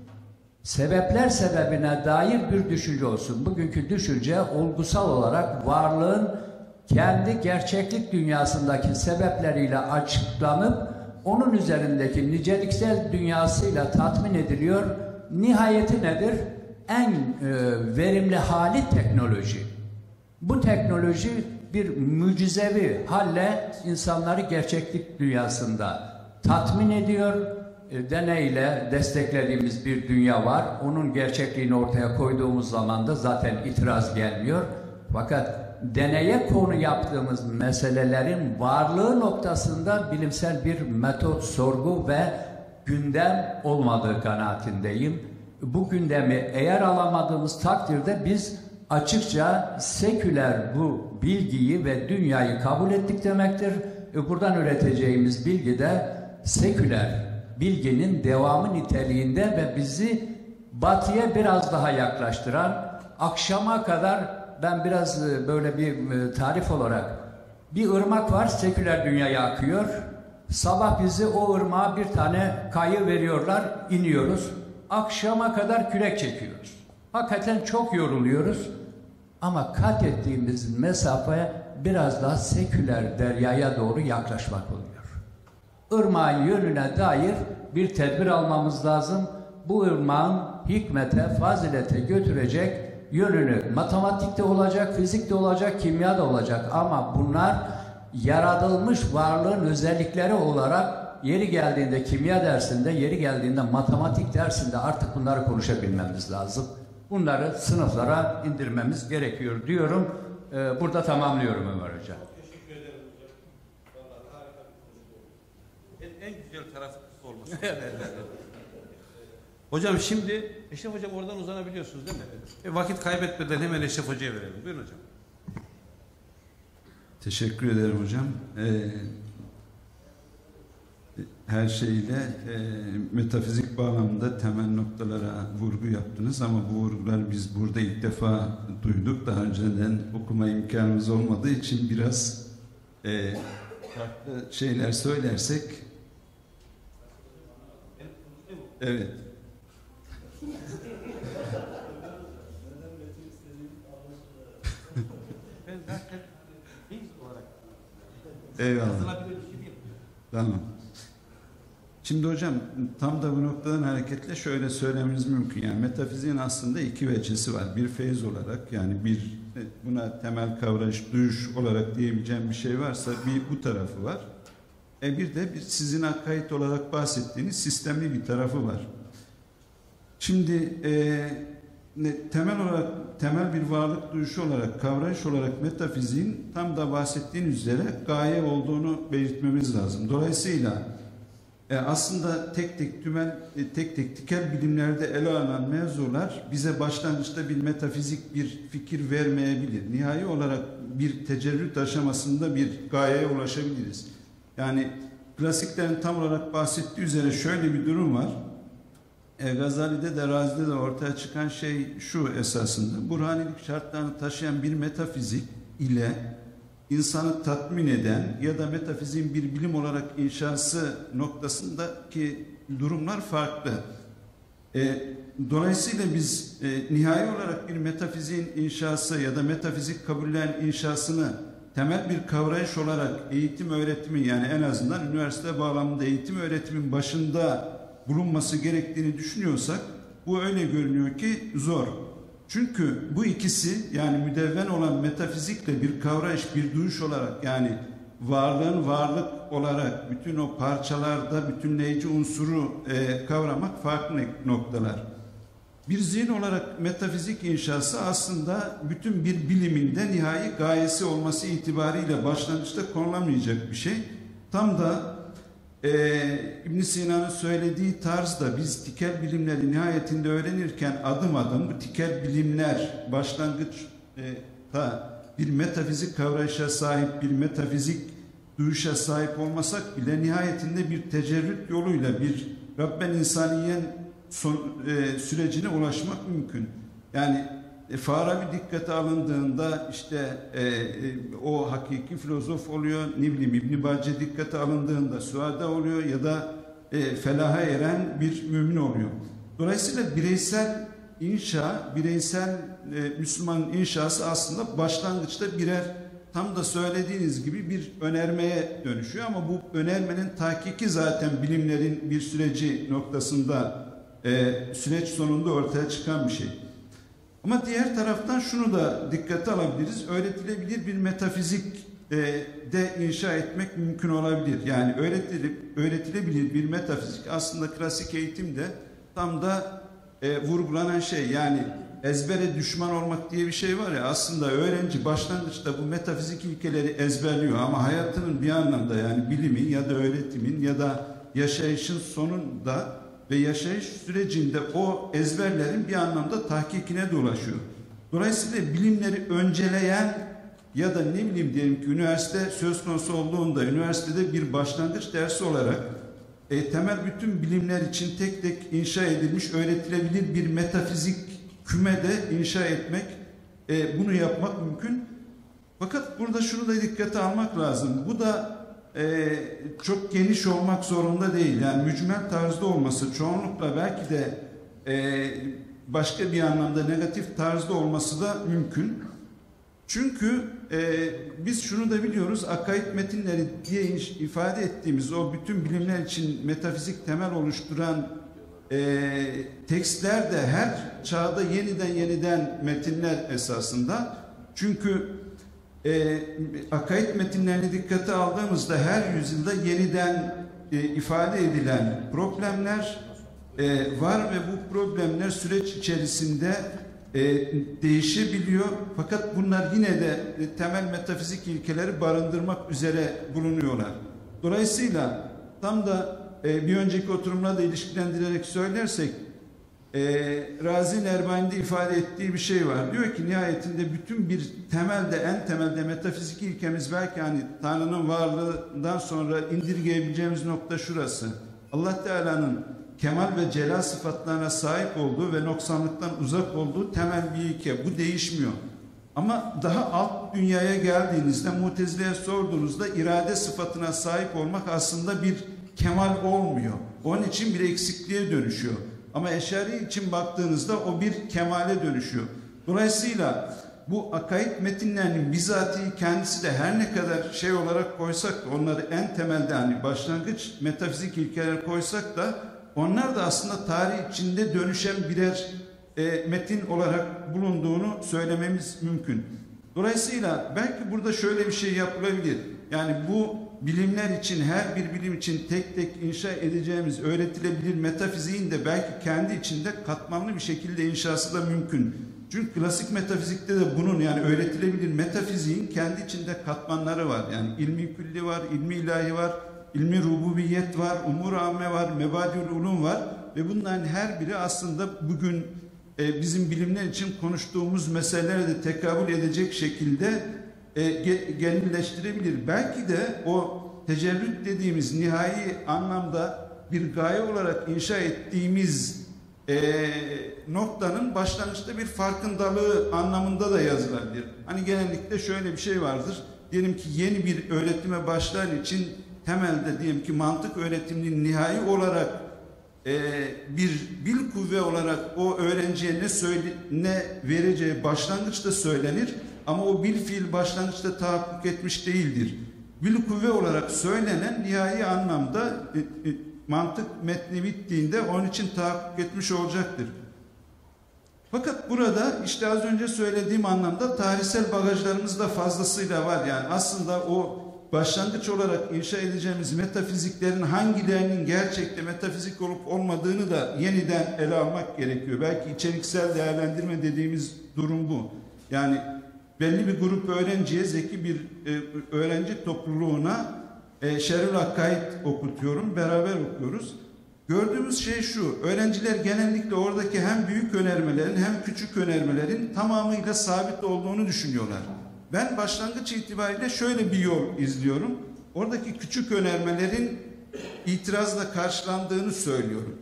sebepler sebebine dair bir düşünce olsun. Bugünkü düşünce olgusal olarak varlığın kendi gerçeklik dünyasındaki sebepleriyle açıklanıp onun üzerindeki niceliksel dünyasıyla tatmin ediliyor. Nihayeti nedir? En e, verimli hali teknoloji. Bu teknoloji bir mucizevi halle insanları gerçeklik dünyasında tatmin ediyor. E, deneyle desteklediğimiz bir dünya var. Onun gerçekliğini ortaya koyduğumuz zaman da zaten itiraz gelmiyor. Fakat deneye konu yaptığımız meselelerin varlığı noktasında bilimsel bir metot, sorgu ve gündem olmadığı kanaatindeyim. Bu gündemi eğer alamadığımız takdirde biz açıkça seküler bu bilgiyi ve dünyayı kabul ettik demektir. Buradan üreteceğimiz bilgi de seküler bilginin devamı niteliğinde ve bizi batıya biraz daha yaklaştıran, akşama kadar ben biraz böyle bir tarif olarak, bir ırmak var, seküler dünyaya akıyor. Sabah bizi o ırmağa bir tane kayı veriyorlar, iniyoruz. Akşama kadar kürek çekiyoruz. Hakikaten çok yoruluyoruz. Ama kat ettiğimiz mesafeye biraz daha seküler deryaya doğru yaklaşmak oluyor. Irmağın yönüne dair bir tedbir almamız lazım. Bu ırmağın hikmete, fazilete götürecek yönünü matematikte olacak, fizikte olacak, kimyada olacak. Ama bunlar yaratılmış varlığın özellikleri olarak yeri geldiğinde kimya dersinde, yeri geldiğinde matematik dersinde artık bunları konuşabilmemiz lazım. Bunları sınıflara indirmemiz gerekiyor diyorum. Ee, burada tamamlıyorum Ömer Hocam. Çok teşekkür ederim hocam. Vallahi harika bir konuşma. En, en güzel tarafı olması. Hocam şimdi Eşref Hocam oradan uzanabiliyorsunuz değil mi? E, vakit kaybetmeden hemen Eşref Hoca'ya verelim. Buyurun hocam. Teşekkür ederim hocam. Ee, her şeyle e, metafizik bağlamında temel noktalara vurgu yaptınız ama bu vurgular biz burada ilk defa duyduk. Daha önceden okuma imkanımız olmadığı için biraz e, farklı şeyler söylersek evet. Ben zaten biz olarak Eyvallah. yazılabilir bir şey değil. Tamam. Şimdi hocam tam da bu noktadan hareketle şöyle söylememiz mümkün. Yani metafiziğin aslında iki veçesi var. Bir feyiz olarak, yani bir buna temel kavrayış, duyuş olarak diyebileceğim bir şey varsa bir bu tarafı var. E bir de bir sizin akaid olarak bahsettiğiniz sistemli bir tarafı var. Şimdi e, ne, temel olarak temel bir varlık duyuşu olarak, kavrayış olarak metafiziğin tam da bahsettiğiniz üzere gaye olduğunu belirtmemiz lazım. Dolayısıyla e, aslında tek tek tümel, e, tek tek tikel bilimlerde ele alınan mevzular bize başlangıçta bir metafizik bir fikir vermeyebilir. Nihai olarak bir tecerrüt aşamasında bir gayeye ulaşabiliriz. Yani klasiklerin tam olarak bahsettiği üzere şöyle bir durum var. E, Gazali'de de Razi'de de ortaya çıkan şey şu esasında. Burhanilik şartlarını taşıyan bir metafizik ile insanı tatmin eden ya da metafiziğin bir bilim olarak inşası noktasındaki durumlar farklı. E, dolayısıyla biz e, nihai olarak bir metafiziğin inşası ya da metafizik kabullerin inşasını temel bir kavrayış olarak eğitim öğretimi, yani en azından üniversite bağlamında eğitim öğretimin başında bulunması gerektiğini düşünüyorsak bu öyle görünüyor ki zor. Çünkü bu ikisi, yani müdevven olan metafizikle bir kavrayış, bir duyuş olarak, yani varlığın varlık olarak bütün o parçalarda bütünleyici unsuru e, kavramak farklı noktalar. Bir zihin olarak metafizik inşası aslında bütün bir biliminde nihai gayesi olması itibariyle başlangıçta konulamayacak bir şey. Tam da Ee, İbn Sina'nın söylediği tarzda biz tikel bilimleri nihayetinde öğrenirken adım adım bu tikel bilimler başlangıçta bir metafizik kavrayışa sahip, bir metafizik duyuşa sahip olmasak bile nihayetinde bir tecerrüt yoluyla bir Rabben insaniyen son, e, sürecine ulaşmak mümkün. Yani E, Farabi dikkate alındığında işte e, e, o hakiki filozof oluyor, ne bileyim İbn Bacce dikkate alındığında suada oluyor ya da e, felaha eren bir mümin oluyor. Dolayısıyla bireysel inşa, bireysel e, Müslümanın inşası aslında başlangıçta birer, tam da söylediğiniz gibi bir önermeye dönüşüyor ama bu önermenin tahkiki zaten bilimlerin bir süreci noktasında e, süreç sonunda ortaya çıkan bir şey. Ama diğer taraftan şunu da dikkate alabiliriz. Öğretilebilir bir metafizik e, de inşa etmek mümkün olabilir. Yani öğretilip, öğretilebilir bir metafizik aslında klasik eğitimde tam da e, vurgulanan şey. Yani ezbere düşman olmak diye bir şey var ya, aslında öğrenci başlangıçta bu metafizik ilkeleri ezberliyor ama hayatının bir anlamda, yani bilimin ya da öğretimin ya da yaşayışın sonunda ve yaşayış sürecinde o ezberlerin bir anlamda tahkikine de ulaşıyor. Dolayısıyla bilimleri önceleyen ya da ne bileyim diyelim ki üniversite söz konusu olduğunda üniversitede bir başlangıç dersi olarak e, temel bütün bilimler için tek tek inşa edilmiş, öğretilebilir bir metafizik kümede inşa etmek, e, bunu yapmak mümkün. Fakat burada şunu da dikkate almak lazım. Bu da Ee, çok geniş olmak zorunda değil. Yani mücmel tarzda olması, çoğunlukla belki de e, başka bir anlamda negatif tarzda olması da mümkün. Çünkü e, biz şunu da biliyoruz, akaid metinleri diye ifade ettiğimiz o bütün bilimler için metafizik temel oluşturan e, tekstler de her çağda yeniden yeniden metinler esasında. Çünkü E, akaid metinlerini dikkate aldığımızda her yüzyılda yeniden e, ifade edilen problemler e, var ve bu problemler süreç içerisinde e, değişebiliyor. Fakat bunlar yine de e, temel metafizik ilkeleri barındırmak üzere bulunuyorlar. Dolayısıyla tam da e, bir önceki oturumla da ilişkilendirerek söylersek, Ee, Razi'nin Erbain'de ifade ettiği bir şey var. Diyor ki nihayetinde bütün bir temelde, en temelde metafizik ilkemiz belki hani Tanrı'nın varlığından sonra indirgeyebileceğimiz nokta şurası. Allah Teala'nın kemal ve celal sıfatlarına sahip olduğu ve noksanlıktan uzak olduğu temel bir ilke. Bu değişmiyor. Ama daha alt dünyaya geldiğinizde, Mutezile'ye sorduğunuzda irade sıfatına sahip olmak aslında bir kemal olmuyor. Onun için bir eksikliğe dönüşüyor. Ama Eşari için baktığınızda o bir kemale dönüşüyor. Dolayısıyla bu akaid metinlerinin bizatihi kendisi de her ne kadar şey olarak koysak da, onları en temelde hani başlangıç metafizik ilkeler koysak da, onlar da aslında tarih içinde dönüşen birer e, metin olarak bulunduğunu söylememiz mümkün. Dolayısıyla belki burada şöyle bir şey yapılabilir. Yani bu bilimler için, her bir bilim için tek tek inşa edeceğimiz öğretilebilir metafiziğin de belki kendi içinde katmanlı bir şekilde inşası da mümkün. Çünkü klasik metafizikte de bunun, yani öğretilebilir metafiziğin kendi içinde katmanları var. Yani ilmi külli var, ilmi ilahi var, ilmi rububiyet var, umur-u amme var, mebadiül ulum var ve bunların her biri aslında bugün e, bizim bilimler için konuştuğumuz meselelere de tekabül edecek şekilde e, ge, genelleştirebilir. Belki de o tecerrüt dediğimiz nihai anlamda bir gaye olarak inşa ettiğimiz e, noktanın başlangıçta bir farkındalığı anlamında da yazılabilir. Hani genellikle şöyle bir şey vardır. Diyelim ki yeni bir öğretime başlayan için temelde diyelim ki mantık öğretiminin nihai olarak e, bir bil kuvve olarak o öğrenciye ne söyle ne vereceği başlangıçta söylenir ama o bil fiil başlangıçta tahakkuk etmiş değildir. Bil kuvve olarak söylenen nihai anlamda e, e, mantık metni bittiğinde onun için tahakkuk etmiş olacaktır. Fakat burada işte az önce söylediğim anlamda tarihsel bagajlarımız da fazlasıyla var. Yani aslında o başlangıç olarak inşa edeceğimiz metafiziklerin hangilerinin gerçekte metafizik olup olmadığını da yeniden ele almak gerekiyor. Belki içeriksel değerlendirme dediğimiz durum bu. Yani belli bir grup öğrenciye, zeki bir e, öğrenci topluluğuna e, Şerül Akaid okutuyorum, beraber okuyoruz. Gördüğümüz şey şu: öğrenciler genellikle oradaki hem büyük önermelerin hem küçük önermelerin tamamıyla sabit olduğunu düşünüyorlar. Ben başlangıç itibariyle şöyle bir yol izliyorum. Oradaki küçük önermelerin itirazla karşılandığını söylüyorum.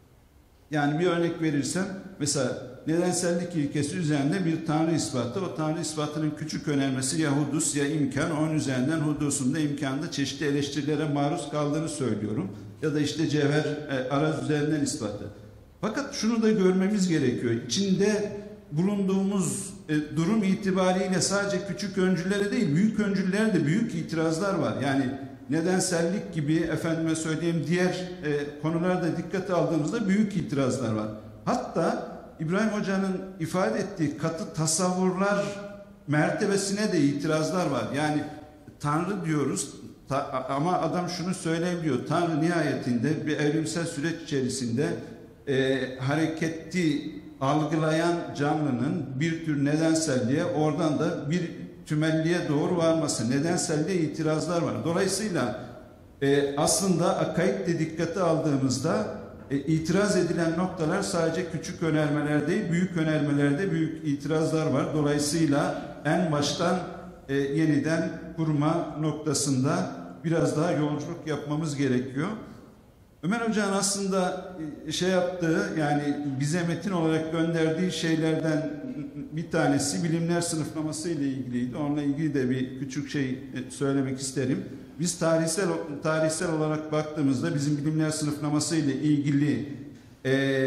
Yani bir örnek verirsem, mesela nedensellik ilkesi üzerinde bir tanrı ispatı, o tanrı ispatının küçük önermesi ya hudus ya imkan, onun üzerinden hudusunda imkanda çeşitli eleştirilere maruz kaldığını söylüyorum. Ya da işte cevher e, araz üzerinden ispatı. Fakat şunu da görmemiz gerekiyor. İçinde bulunduğumuz e, durum itibariyle sadece küçük öncüllere değil, büyük öncüllere de büyük itirazlar var. Yani nedensellik gibi, efendime söyleyeyim, diğer e, konularda dikkate aldığımızda büyük itirazlar var. Hatta İbrahim Hoca'nın ifade ettiği katı tasavvurlar mertebesine de itirazlar var. Yani Tanrı diyoruz ta, ama adam şunu söyleyebiliyor: Tanrı nihayetinde bir evrimsel süreç içerisinde e, hareketi algılayan canlının bir tür nedenselliğe, oradan da bir tümelliğe doğru varması, nedenselliğe itirazlar var. Dolayısıyla e, aslında akaidde dikkate aldığımızda e, itiraz edilen noktalar sadece küçük önermeler değil, büyük önermelerde büyük itirazlar var. Dolayısıyla en baştan e, yeniden kurma noktasında biraz daha yolculuk yapmamız gerekiyor. Ömer Hoca'nın aslında şey yaptığı, yani bize metin olarak gönderdiği şeylerden bir tanesi bilimler sınıflaması ile ilgiliydi. Onunla ilgili de bir küçük şey söylemek isterim. Biz tarihsel tarihsel olarak baktığımızda bizim bilimler sınıflaması ile ilgili e,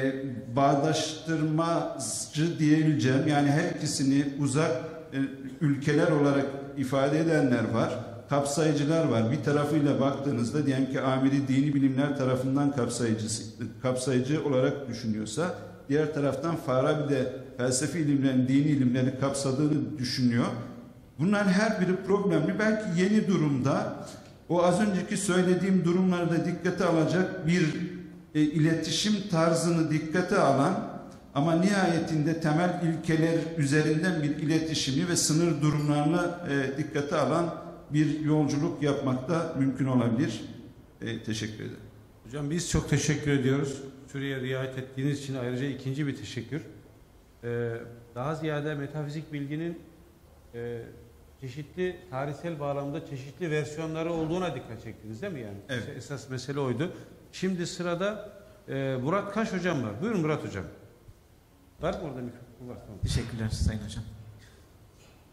bağdaştırmacı diyebileceğim, yani her ikisini uzak e, ülkeler olarak ifade edenler var. Kapsayıcılar var. Bir tarafıyla baktığınızda diyelim ki amiri dini bilimler tarafından kapsayıcısı, kapsayıcı olarak düşünüyorsa, diğer taraftan Farabi de felsefi ilimlerin, dini ilimleri kapsadığını düşünüyor. Bunların her biri problemli. Belki yeni durumda o az önceki söylediğim durumları da dikkate alacak bir e, iletişim tarzını dikkate alan ama nihayetinde temel ilkeler üzerinden bir iletişimi ve sınır durumlarını e, dikkate alan bir yolculuk yapmak da mümkün olabilir. E, teşekkür ederim. Hocam biz çok teşekkür ediyoruz. Süreye riayet ettiğiniz için ayrıca ikinci bir teşekkür. Ee, daha ziyade metafizik bilginin e, çeşitli tarihsel bağlamda çeşitli versiyonları olduğuna dikkat çektiniz değil mi yani? Evet. Esas mesele oydu. Şimdi sırada e, Murat Kaş hocam var. Buyurun Murat hocam. Var mı orada mikrofon? Var, tamam. Teşekkürler Sayın Hocam.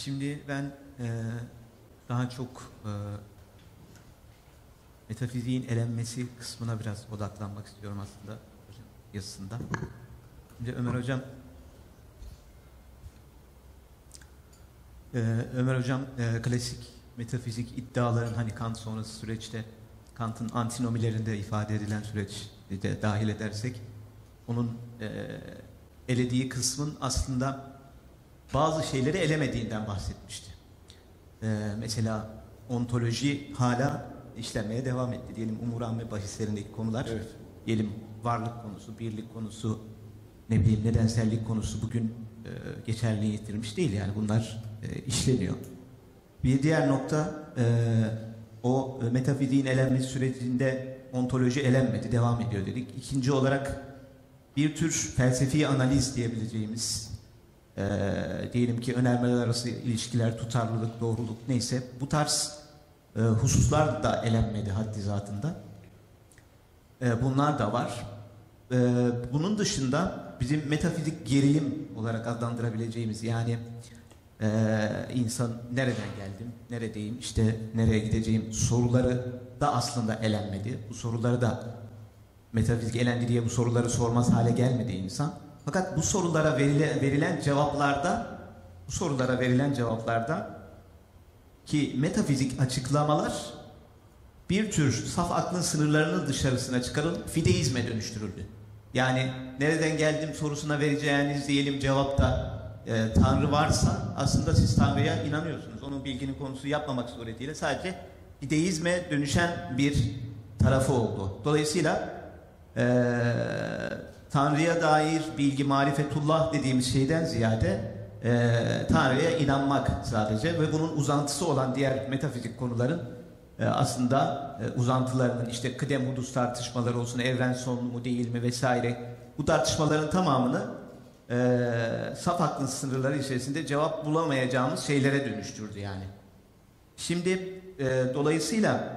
Şimdi ben e, daha çok e, metafiziğin elenmesi kısmına biraz odaklanmak istiyorum aslında hocam yazısında. Şimdi Ömer Hocam e, Ömer Hocam e, klasik metafizik iddiaların hani Kant sonrası süreçte Kant'ın antinomilerinde ifade edilen süreç de dahil edersek onun e, elediği kısmın aslında bazı şeyleri elemediğinden bahsetmişti. Ee, mesela ontoloji hala işlenmeye devam etti. Diyelim umuramme bahislerindeki konular, Evet. diyelim varlık konusu, birlik konusu, ne bileyim nedensellik konusu bugün e, geçerliği yitirmiş değil. Yani bunlar e, işleniyor. Bir diğer nokta e, o metafiziğin elenmesi sürecinde ontoloji elenmedi, devam ediyor dedik. İkinci olarak bir tür felsefi analiz diyebileceğimiz e, diyelim ki önermeler arası ilişkiler, tutarlılık, doğruluk neyse bu tarz e, hususlar da elenmedi haddi zatında. E, bunlar da var. E, bunun dışında bizim metafizik gerilim olarak adlandırabileceğimiz yani e, insan nereden geldim, neredeyim, işte nereye gideceğim soruları da aslında elenmedi. Bu soruları da metafizik elendi diye bu soruları sormaz hale gelmedi insan. Fakat bu sorulara verile, verilen cevaplarda, bu sorulara verilen cevaplarda ki metafizik açıklamalar bir tür saf aklın sınırlarının dışarısına çıkarılıp fideizme dönüştürüldü. Yani nereden geldim sorusuna vereceğiniz diyelim cevapta e, Tanrı varsa aslında siz Tanrı'ya inanıyorsunuz. Onun bilginin konusu yapmamak suretiyle sadece fideizme dönüşen bir tarafı oldu. Dolayısıyla Ee, Tanrı'ya dair bilgi, marifetullah dediğimiz şeyden ziyade e, Tanrı'ya inanmak sadece ve bunun uzantısı olan diğer metafizik konuların e, aslında e, uzantılarının işte kıdem hudus tartışmaları olsun, evren sonlu mu değil mi vesaire bu tartışmaların tamamını e, saf aklın sınırları içerisinde cevap bulamayacağımız şeylere dönüştürdü yani. Şimdi e, dolayısıyla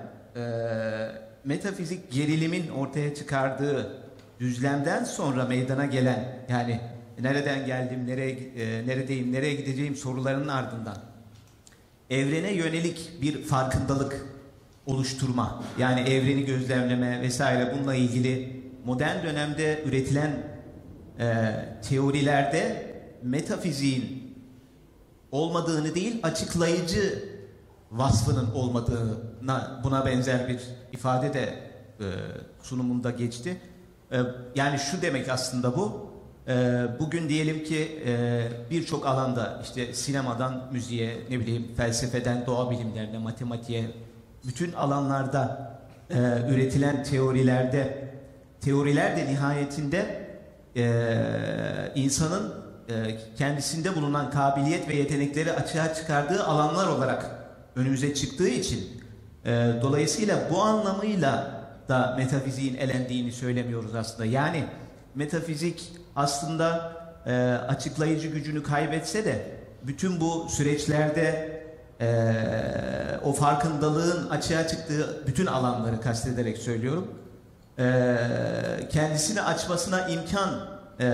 e, metafizik gerilimin ortaya çıkardığı düzlemden sonra meydana gelen yani nereden geldim, nereye e, neredeyim, nereye gideceğim sorularının ardından evrene yönelik bir farkındalık oluşturma yani evreni gözlemleme vesaire bununla ilgili modern dönemde üretilen e, teorilerde metafiziğin olmadığını değil açıklayıcı vasfının olmadığına buna benzer bir ifade de e, sunumunda geçti. E, yani şu demek aslında bu. E, bugün diyelim ki e, birçok alanda işte sinemadan müziğe, ne bileyim felsefeden doğa bilimlerine, matematiğe bütün alanlarda e, üretilen teorilerde teoriler de nihayetinde e, insanın e, kendisinde bulunan kabiliyet ve yetenekleri açığa çıkardığı alanlar olarak önümüze çıktığı için e, dolayısıyla bu anlamıyla da metafiziğin elendiğini söylemiyoruz aslında. Yani metafizik aslında e, açıklayıcı gücünü kaybetse de bütün bu süreçlerde e, o farkındalığın açığa çıktığı bütün alanları kastederek söylüyorum. E, kendisini açmasına imkan e,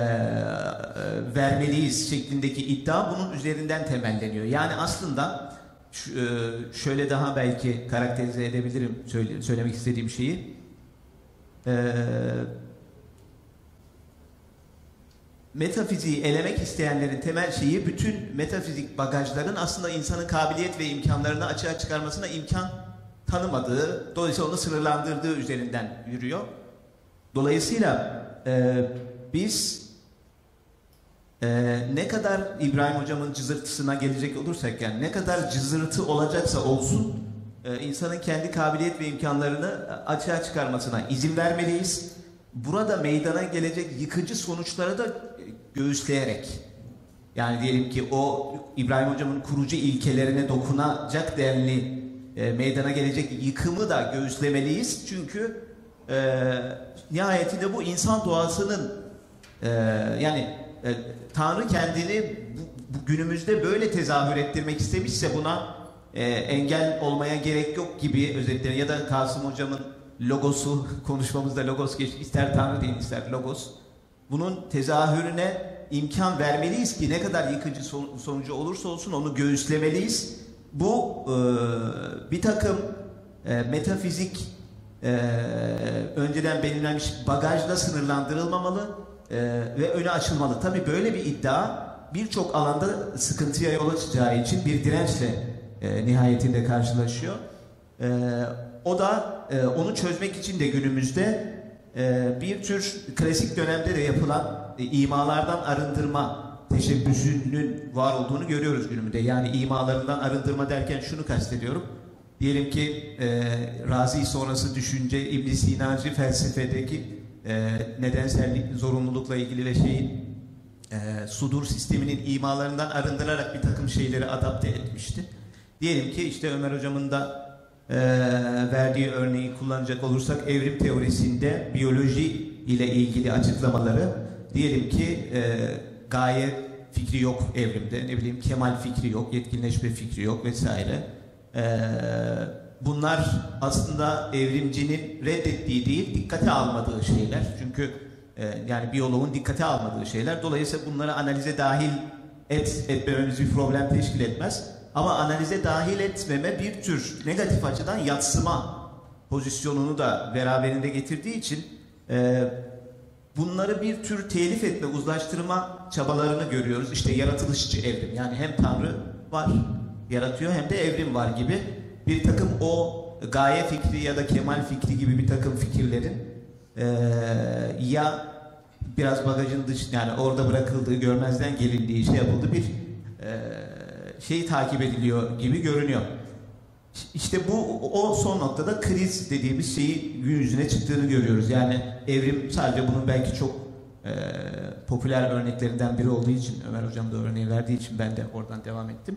vermeliyiz şeklindeki iddia bunun üzerinden temelleniyor. Yani aslında şöyle daha belki karakterize edebilirim söyle, söylemek istediğim şeyi. Ee, metafiziği elemek isteyenlerin temel şeyi bütün metafizik bagajların aslında insanın kabiliyet ve imkanlarını açığa çıkarmasına imkan tanımadığı, dolayısıyla onu sınırlandırdığı üzerinden yürüyor. Dolayısıyla e, biz Ee, ne kadar İbrahim Hocam'ın cızırtısına gelecek olursak yani ne kadar cızırtı olacaksa olsun e, insanın kendi kabiliyet ve imkanlarını açığa çıkarmasına izin vermeliyiz. Burada meydana gelecek yıkıcı sonuçları da göğüsleyerek yani diyelim ki o İbrahim Hocam'ın kurucu ilkelerine dokunacak denli e, meydana gelecek yıkımı da göğüslemeliyiz. Çünkü e, nihayetinde bu insan doğasının e, yani E, Tanrı kendini bu, bu günümüzde böyle tezahür ettirmek istemişse buna e, engel olmaya gerek yok gibi özetleri ya da Kasım Hocam'ın logosu konuşmamızda logos geç ister Tanrı deyin ister logos bunun tezahürüne imkan vermeliyiz ki ne kadar yıkıcı son- sonucu olursa olsun onu göğüslemeliyiz. Bu e, bir takım e, metafizik e, önceden belirlenmiş bagajla sınırlandırılmamalı e, ve öne açılmalı. Tabii böyle bir iddia birçok alanda sıkıntıya yol açacağı için bir dirençle e, nihayetinde karşılaşıyor. E, o da e, onu çözmek için de günümüzde e, bir tür klasik dönemde de yapılan e, imalardan arındırma teşebbüsünün var olduğunu görüyoruz günümüzde. Yani imalarından arındırma derken şunu kastediyorum. Diyelim ki e, Razi sonrası düşünce, İbn Sinacı felsefedeki e, nedensellik, zorunlulukla ilgili ve şeyin e, sudur sisteminin imalarından arındırarak bir takım şeyleri adapte etmişti. Diyelim ki işte Ömer Hocam'ın da e, verdiği örneği kullanacak olursak evrim teorisinde biyoloji ile ilgili açıklamaları, diyelim ki e, gaye fikri yok evrimde, ne bileyim kemal fikri yok, yetkinleşme fikri yok vesaire. Ee, bunlar aslında evrimcinin reddettiği değil, dikkate almadığı şeyler. Çünkü e, yani biyoloğun dikkate almadığı şeyler. Dolayısıyla bunları analize dahil et, etmememiz bir problem teşkil etmez. Ama analize dahil etmeme bir tür negatif açıdan yadsıma pozisyonunu da beraberinde getirdiği için e, bunları bir tür telif etme, uzlaştırma çabalarını görüyoruz. İşte yaratılışçı evrim, yani hem Tanrı var, yaratıyor, hem de evrim var gibi bir takım o gaye fikri ya da kemal fikri gibi bir takım fikirlerin e, ya biraz bagajın dış, yani orada bırakıldığı, görmezden gelindiği, şey yapıldığı bir e, şey takip ediliyor gibi görünüyor. İşte bu o son noktada kriz dediğimiz şeyi gün yüzüne çıktığını görüyoruz. Yani evrim sadece bunun belki çok e, popüler örneklerinden biri olduğu için, Ömer Hocam da örneği verdiği için ben de oradan devam ettim.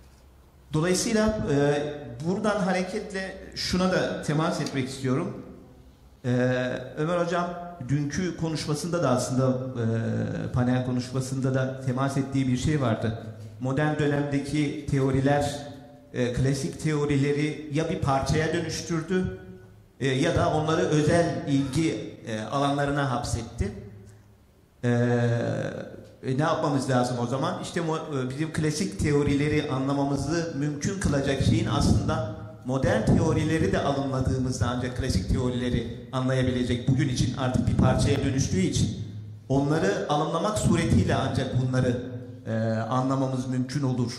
Dolayısıyla e, buradan hareketle şuna da temas etmek istiyorum. E, Ömer Hocam dünkü konuşmasında da aslında e, panel konuşmasında da temas ettiği bir şey vardı. Modern dönemdeki teoriler E, klasik teorileri ya bir parçaya dönüştürdü e, ya da onları özel ilgi e, alanlarına hapsetti. E, e, ne yapmamız lazım o zaman? İşte mo- bizim klasik teorileri anlamamızı mümkün kılacak şeyin aslında modern teorileri de alımladığımızda ancak klasik teorileri anlayabilecek, bugün için artık bir parçaya dönüştüğü için onları alımlamak suretiyle ancak bunları e, anlamamız mümkün olur.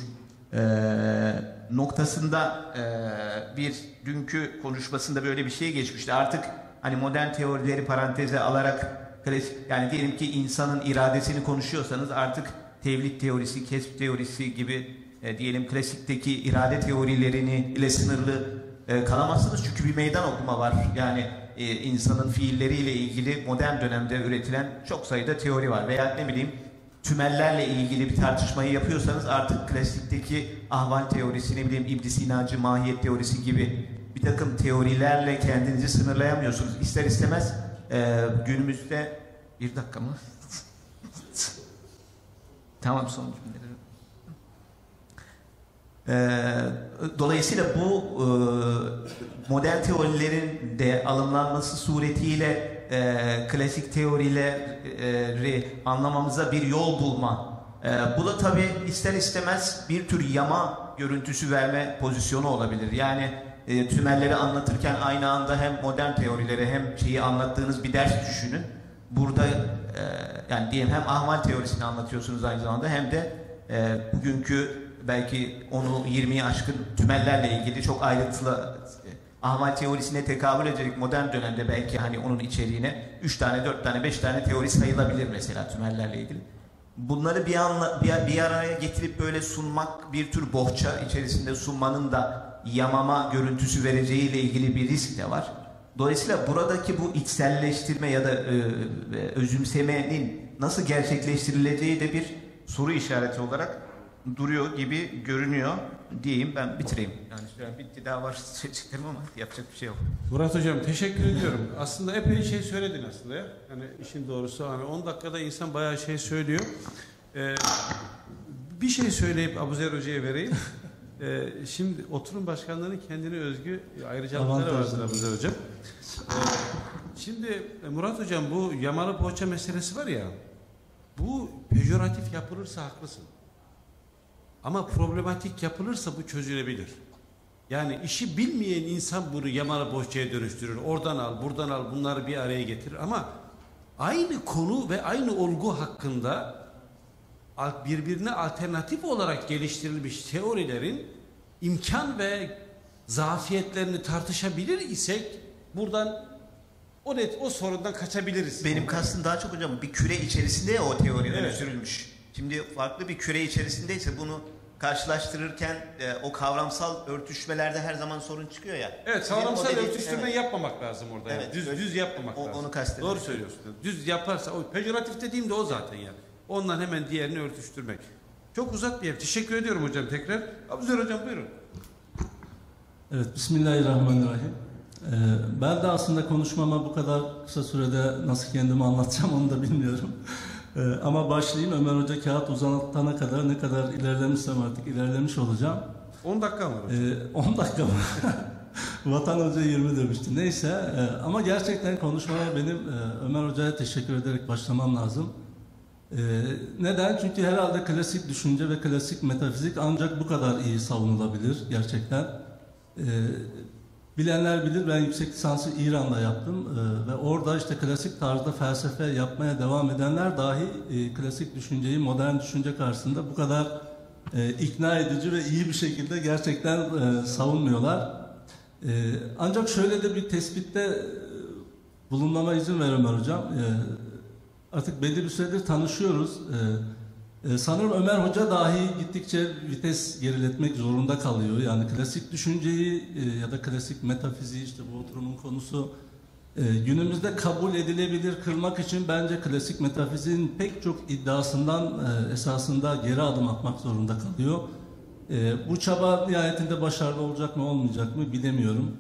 Eee noktasında e, bir dünkü konuşmasında böyle bir şey geçmişti. Artık hani modern teorileri paranteze alarak klasik, yani diyelim ki insanın iradesini konuşuyorsanız artık tevlid teorisi, kesb teorisi gibi e, diyelim klasikteki irade teorilerini ile sınırlı e, kalamazsınız. Çünkü bir meydan okuma var. Yani e, insanın fiilleriyle ilgili modern dönemde üretilen çok sayıda teori var. Veya ne bileyim tümellerle ilgili bir tartışmayı yapıyorsanız artık klasikteki ahval teorisi, ne bileyim İbn Sinacı mahiyet teorisi gibi bir takım teorilerle kendinizi sınırlayamıyorsunuz. İster istemez e, günümüzde bir dakika mı? Tamam, son cümleleri. E, dolayısıyla bu e, modern teorilerin de alımlanması suretiyle e, klasik teorileri anlamamıza bir yol bulma. E, bu da tabii ister istemez bir tür yama görüntüsü verme pozisyonu olabilir. Yani e, tümelleri anlatırken aynı anda hem modern teorileri hem şeyi anlattığınız bir ders düşünün. Burada e, yani diyelim hem ahval teorisini anlatıyorsunuz aynı zamanda, hem de e, bugünkü belki onu yirmiyi aşkın tümellerle ilgili çok ayrıntılı ahval teorisine tekabül edecek modern dönemde belki hani onun içeriğine üç tane, dört tane, beş tane teori sayılabilir mesela tümellerle ilgili. Bunları bir, anla, bir, bir araya getirip böyle sunmak, bir tür bohça içerisinde sunmanın da yamama görüntüsü vereceğiyle ilgili bir risk de var. Dolayısıyla buradaki bu içselleştirme ya da e, özümsemenin nasıl gerçekleştirileceği de bir soru işareti olarak duruyor gibi görünüyor diyeyim, ben bitireyim. Yani süren bitti, daha var söyleyeceklerim ama yapacak bir şey yok. Murat Hocam teşekkür ediyorum. Aslında epey şey söyledin aslında ya. Yani işin doğrusu hani on dakikada insan bayağı şey söylüyor. Ee, bir şey söyleyip Abuzer Hoca'ya vereyim. Ee, şimdi oturum başkanlığının kendine özgü ayrıcalıkları vardır Abuzer Hocam. Ee, şimdi Murat Hocam bu yamalı poğaça meselesi var ya. Bu pejoratif yapılırsa haklısın. Ama problematik yapılırsa bu çözülebilir. Yani işi bilmeyen insan bunu yamalı bohçaya dönüştürür. Oradan al, buradan al, bunları bir araya getir. Ama aynı konu ve aynı olgu hakkında birbirine alternatif olarak geliştirilmiş teorilerin imkan ve zafiyetlerini tartışabilir isek buradan o net o sorundan kaçabiliriz. Benim kastım daha çok hocam bir küre içerisinde ya o teori Evet. dönüştürülmüş. Şimdi farklı bir küre içerisindeyse bunu karşılaştırırken e, o kavramsal örtüşmelerde her zaman sorun çıkıyor ya. Evet, Şimdi kavramsal o dedi- örtüştürme evet. yapmamak lazım orada. Evet, yani. Düz öyle- düz yapmamak o- lazım. onu kastediyorum. Doğru söylüyorsun. Düz yaparsa o pejoratif dediğim de o zaten yani. Ondan hemen diğerini örtüştürmek. Çok uzak bir yer. Teşekkür ediyorum hocam tekrar. Abuzer hocam buyurun. Evet, Bismillahirrahmanirrahim. Ee, ben de aslında konuşmama bu kadar kısa sürede nasıl kendimi anlatacağım onu da bilmiyorum. Ee, ama başlayayım. Ömer Hoca kağıt uzatana kadar ne kadar ilerlemişsem artık ilerlemiş olacağım. on dakika var hocam. Ee, on dakika mı? Vatan Hoca yirmi demişti. Neyse e, ama gerçekten konuşmaya benim e, Ömer Hoca'ya teşekkür ederek başlamam lazım. E, neden? Çünkü herhalde klasik düşünce ve klasik metafizik ancak bu kadar iyi savunulabilir gerçekten. E, bilenler bilir, ben yüksek lisansı İran'da yaptım e, ve orada işte klasik tarzda felsefe yapmaya devam edenler dahi e, klasik düşünceyi modern düşünce karşısında bu kadar e, ikna edici ve iyi bir şekilde gerçekten e, savunmuyorlar. E, ancak şöyle de bir tespitte e, bulunmama izin ver Ömer Hocam. E, artık belli bir süredir tanışıyoruz. E, e, sanırım Ömer Hoca dahi gittikçe vites geriletmek zorunda kalıyor. Yani klasik düşünceyi e, ya da klasik metafiziği, işte bu oturumun konusu e, günümüzde kabul edilebilir kılmak için bence klasik metafiziğin pek çok iddiasından e, esasında geri adım atmak zorunda kalıyor. E, bu çaba nihayetinde başarılı olacak mı olmayacak mı bilemiyorum.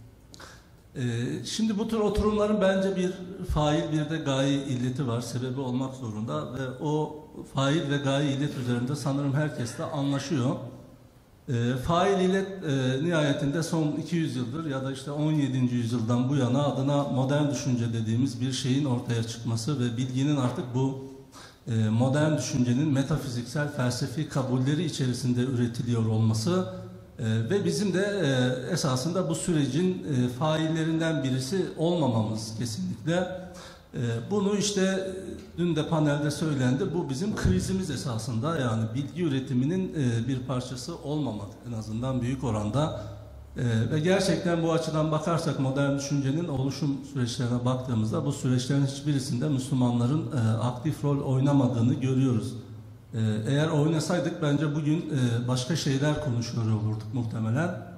E, şimdi bu tür oturumların bence bir fail bir de gaye illeti var. Sebebi olmak zorunda ve o fail ve gaye illet üzerinde sanırım herkes de anlaşıyor. E, fail illet e, nihayetinde son iki yüz yıldır ya da işte on yedinci yüzyıldan bu yana adına modern düşünce dediğimiz bir şeyin ortaya çıkması ve bilginin artık bu e, modern düşüncenin metafiziksel felsefi kabulleri içerisinde üretiliyor olması e, ve bizim de e, esasında bu sürecin e, faillerinden birisi olmamamız kesinlikle. E, bunu işte dün de panelde söylendi, bu bizim krizimiz esasında, yani bilgi üretiminin e, bir parçası olmamak en azından büyük oranda. E, ve gerçekten bu açıdan bakarsak modern düşüncenin oluşum süreçlerine baktığımızda bu süreçlerin hiçbirisinde Müslümanların e, aktif rol oynamadığını görüyoruz. E, eğer oynasaydık bence bugün e, başka şeyler konuşuyor olurduk muhtemelen.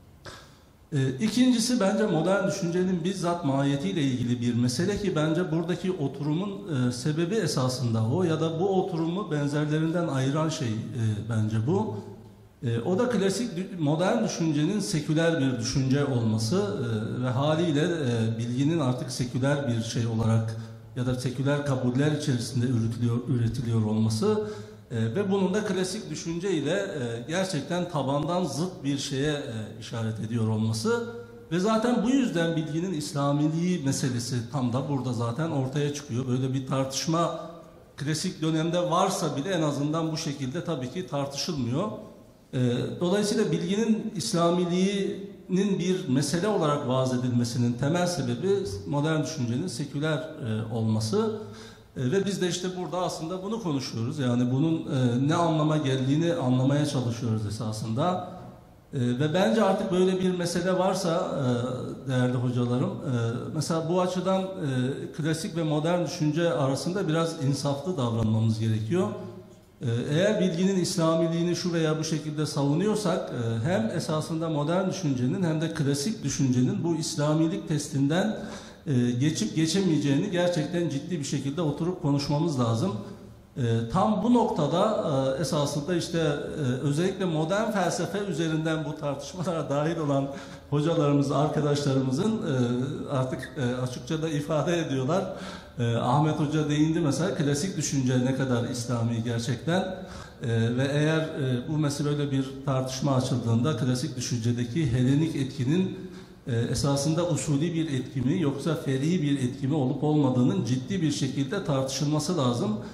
E, ikincisi bence modern düşüncenin bizzat mahiyetiyle ilgili bir mesele ki bence buradaki oturumun e, sebebi esasında o ya da bu oturumu benzerlerinden ayıran şey e, bence bu. E, o da klasik modern düşüncenin seküler bir düşünce olması e, ve haliyle e, bilginin artık seküler bir şey olarak ya da seküler kabuller içerisinde üretiliyor, üretiliyor olması e, ve bunun da klasik düşünce ile e, gerçekten tabandan zıt bir şeye e, işaret ediyor olması ve zaten bu yüzden bilginin İslamiliği meselesi tam da burada zaten ortaya çıkıyor. Böyle bir tartışma klasik dönemde varsa bile en azından bu şekilde tabii ki tartışılmıyor. Dolayısıyla bilginin İslamiliğinin bir mesele olarak vaaz edilmesinin temel sebebi modern düşüncenin seküler olması ve biz de işte burada aslında bunu konuşuyoruz. Yani bunun ne anlama geldiğini anlamaya çalışıyoruz esasında. Ve bence artık böyle bir mesele varsa değerli hocalarım, mesela bu açıdan klasik ve modern düşünce arasında biraz insaflı davranmamız gerekiyor. Eğer bilginin İslamiliğini şu veya bu şekilde savunuyorsak hem esasında modern düşüncenin hem de klasik düşüncenin bu İslamilik testinden geçip geçemeyeceğini gerçekten ciddi bir şekilde oturup konuşmamız lazım. Tam bu noktada esasında işte özellikle modern felsefe üzerinden bu tartışmalara dahil olan hocalarımız, arkadaşlarımızın artık açıkça da ifade ediyorlar. Ahmet Hoca değindi mesela, klasik düşünce ne kadar İslami gerçekten ve eğer bu mesele böyle bir tartışma açıldığında klasik düşüncedeki Helenik etkinin esasında usulü bir etki mi yoksa fer'i bir etki mi olup olmadığının ciddi bir şekilde tartışılması lazım.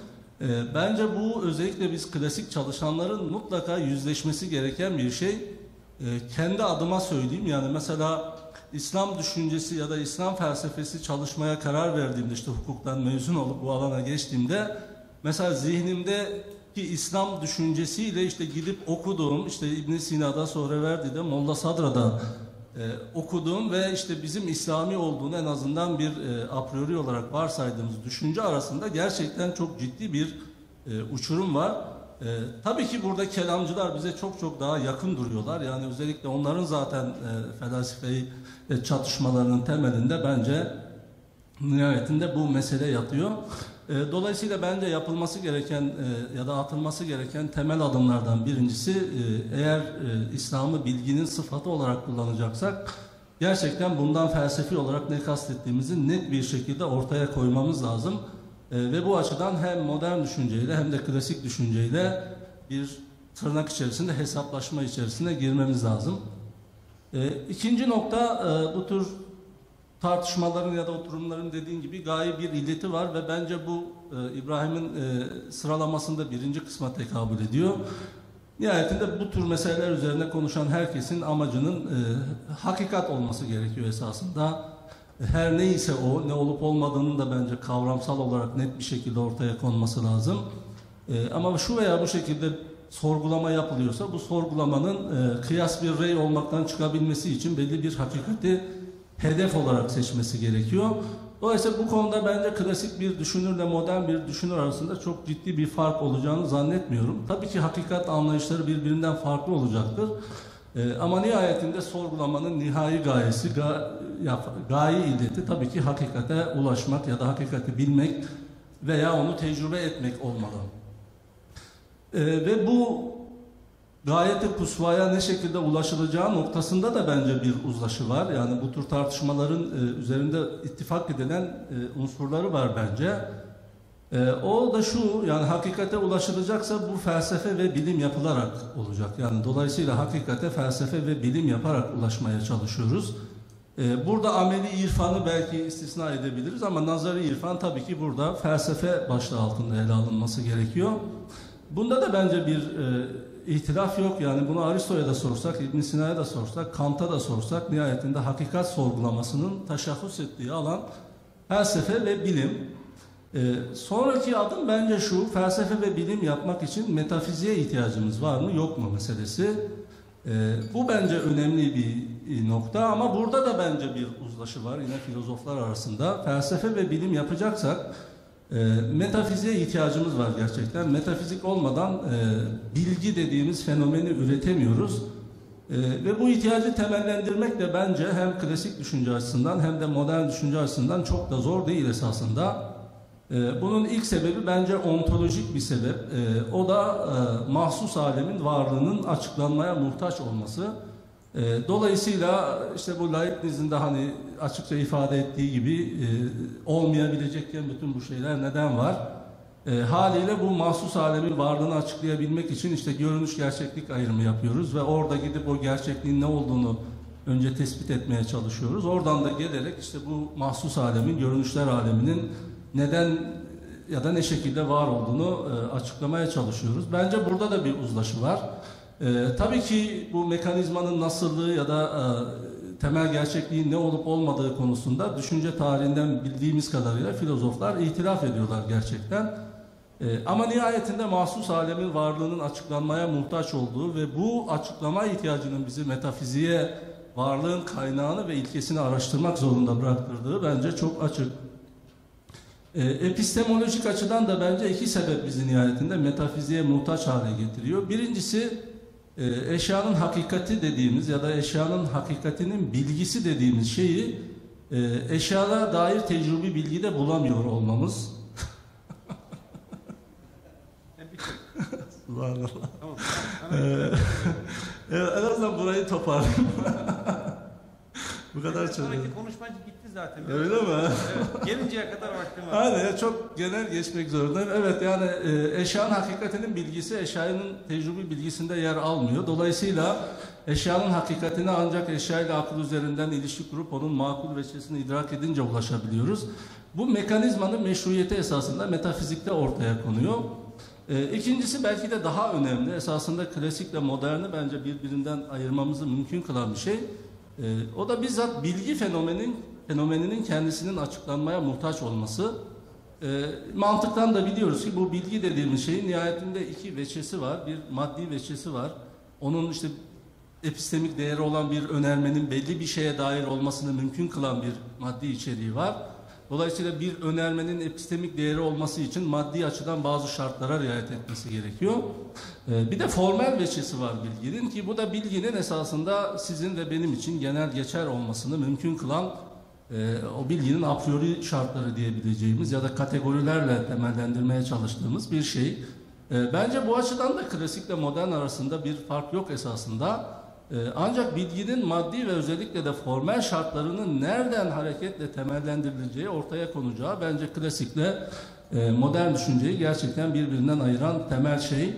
E, bence bu özellikle biz klasik çalışanların mutlaka yüzleşmesi gereken bir şey. E, kendi adıma söyleyeyim, yani mesela İslam düşüncesi ya da İslam felsefesi çalışmaya karar verdiğimde, işte hukuktan mezun olup bu alana geçtiğimde, mesela zihnimdeki İslam düşüncesiyle işte gidip okuduğum, işte İbn Sina'da, Sohreverdi'de, Molla Sadra'da e, okuduğum ve işte bizim İslami olduğunu en azından bir e, a priori olarak varsaydığımız düşünce arasında gerçekten çok ciddi bir e, uçurum var. E, tabii ki burada kelamcılar bize çok çok daha yakın duruyorlar. Yani özellikle onların zaten e, felsefeyi e, çatışmalarının temelinde bence nihayetinde bu mesele yatıyor. E, dolayısıyla bence yapılması gereken e, ya da atılması gereken temel adımlardan birincisi, e, eğer e, İslam'ı bilginin sıfatı olarak kullanacaksak gerçekten bundan felsefi olarak ne kastettiğimizi net bir şekilde ortaya koymamız lazım. E, ve bu açıdan hem modern düşünceyle hem de klasik düşünceyle bir tırnak içerisinde hesaplaşma içerisine girmemiz lazım. E, ikinci nokta, e, bu tür tartışmaların ya da oturumların dediğin gibi gaye bir illeti var ve bence bu e, İbrahim'in e, sıralamasında birinci kısma tekabül ediyor. Nihayetinde bu tür meseleler üzerine konuşan herkesin amacının e, hakikat olması gerekiyor esasında. Her neyse o, ne olup olmadığının da bence kavramsal olarak net bir şekilde ortaya konması lazım. E, ama şu veya bu şekilde sorgulama yapılıyorsa bu sorgulamanın e, kıyas bir rey olmaktan çıkabilmesi için belli bir hakikati hedef olarak seçmesi gerekiyor. Dolayısıyla bu konuda bence klasik bir düşünürle modern bir düşünür arasında çok ciddi bir fark olacağını zannetmiyorum. Tabii ki hakikat anlayışları birbirinden farklı olacaktır. Ee, ama nihayetinde sorgulamanın nihai gayesi, ga, ya, gaye illeti tabii ki hakikate ulaşmak ya da hakikati bilmek veya onu tecrübe etmek olmalı. Ee, ve bu gayet-i kusvaya ne şekilde ulaşılacağı noktasında da bence bir uzlaşı var. Yani bu tür tartışmaların e, üzerinde ittifak edilen e, unsurları var bence. E, o da şu, yani hakikate ulaşılacaksa bu felsefe ve bilim yapılarak olacak. Yani dolayısıyla hakikate felsefe ve bilim yaparak ulaşmaya çalışıyoruz. E, burada ameli irfanı belki istisna edebiliriz ama nazari irfan tabii ki burada felsefe başlığı altında ele alınması gerekiyor. Bunda da bence bir e, İhtilaf yok. Yani bunu Aristo'ya da sorsak, İbn Sina'ya da sorsak, Kant'a da sorsak nihayetinde hakikat sorgulamasının teşahhüs ettiği alan felsefe ve bilim. Ee, sonraki adım bence şu, felsefe ve bilim yapmak için metafiziğe ihtiyacımız var mı yok mu meselesi. Ee, bu bence önemli bir nokta ama burada da bence bir uzlaşı var yine filozoflar arasında. Felsefe ve bilim yapacaksak E, metafiziğe ihtiyacımız var gerçekten. Metafizik olmadan e, bilgi dediğimiz fenomeni üretemiyoruz. E, ve bu ihtiyacı temellendirmek de bence hem klasik düşünce açısından hem de modern düşünce açısından çok da zor değil esasında. E, bunun ilk sebebi bence ontolojik bir sebep. E, o da e, mahsus alemin varlığının açıklanmaya muhtaç olması. E, dolayısıyla işte bu Leibniz'in de hani açıkça ifade ettiği gibi e, olmayabilecekken bütün bu şeyler neden var? E, haliyle bu mahsus alemin varlığını açıklayabilmek için işte görünüş gerçeklik ayrımı yapıyoruz ve orada gidip o gerçekliğin ne olduğunu önce tespit etmeye çalışıyoruz. Oradan da gelerek işte bu mahsus alemin, görünüşler aleminin neden ya da ne şekilde var olduğunu e, açıklamaya çalışıyoruz. Bence burada da bir uzlaşı var. Ee, tabii ki bu mekanizmanın nasıllığı ya da e, temel gerçekliğin ne olup olmadığı konusunda düşünce tarihinden bildiğimiz kadarıyla filozoflar itiraf ediyorlar gerçekten. Ee, ama nihayetinde mahsus alemin varlığının açıklanmaya muhtaç olduğu ve bu açıklama ihtiyacının bizi metafiziğe, varlığın kaynağını ve ilkesini araştırmak zorunda bıraktırdığı bence çok açık. Ee, epistemolojik açıdan da bence iki sebep bizi nihayetinde metafiziğe muhtaç hale getiriyor. Birincisi, E, eşyanın hakikati dediğimiz ya da eşyanın hakikatinin bilgisi dediğimiz şeyi e, eşyaya dair tecrübi bilgide bulamıyor olmamız. Subhanallah. Tamam. Ee, en azından burayı toparlayayım. Bu kadar çok. Sonraki konuşmacı gitti zaten. Öyle mi? Evet. Gelinceye kadar vaktim var. Aynen, çok genel geçmek zorundayım. Evet, yani e, eşyanın hakikatinin bilgisi eşyanın tecrübi bilgisinde yer almıyor. Dolayısıyla eşyanın hakikatine ancak eşyayla akıl üzerinden ilişki kurup onun makul veçesini idrak edince ulaşabiliyoruz. Bu mekanizmanın meşruiyeti esasında metafizikte ortaya konuyor. E, ikincisi belki de daha önemli. Esasında klasikle moderni bence birbirinden ayırmamızı mümkün kılan bir şey. E, o da bizzat bilgi fenomenin, fenomeninin kendisinin açıklanmaya muhtaç olması. E, mantıktan da biliyoruz ki bu bilgi dediğimiz şeyin nihayetinde iki veçesi var. Bir maddi veçesi var. Onun işte epistemik değeri olan bir önermenin belli bir şeye dair olmasını mümkün kılan bir maddi içeriği var. Dolayısıyla bir önermenin epistemik değeri olması için maddi açıdan bazı şartlara riayet etmesi gerekiyor. Ee, bir de formel veçesi var bilginin ki bu da bilginin esasında sizin ve benim için genel geçer olmasını mümkün kılan e, o bilginin a priori şartları diyebileceğimiz ya da kategorilerle temellendirmeye çalıştığımız bir şey. E, bence bu açıdan da klasikle modern arasında bir fark yok esasında. Ancak bilginin maddi ve özellikle de formel şartlarının nereden hareketle temellendirileceği, ortaya konacağı bence klasikle modern düşünceyi gerçekten birbirinden ayıran temel şey.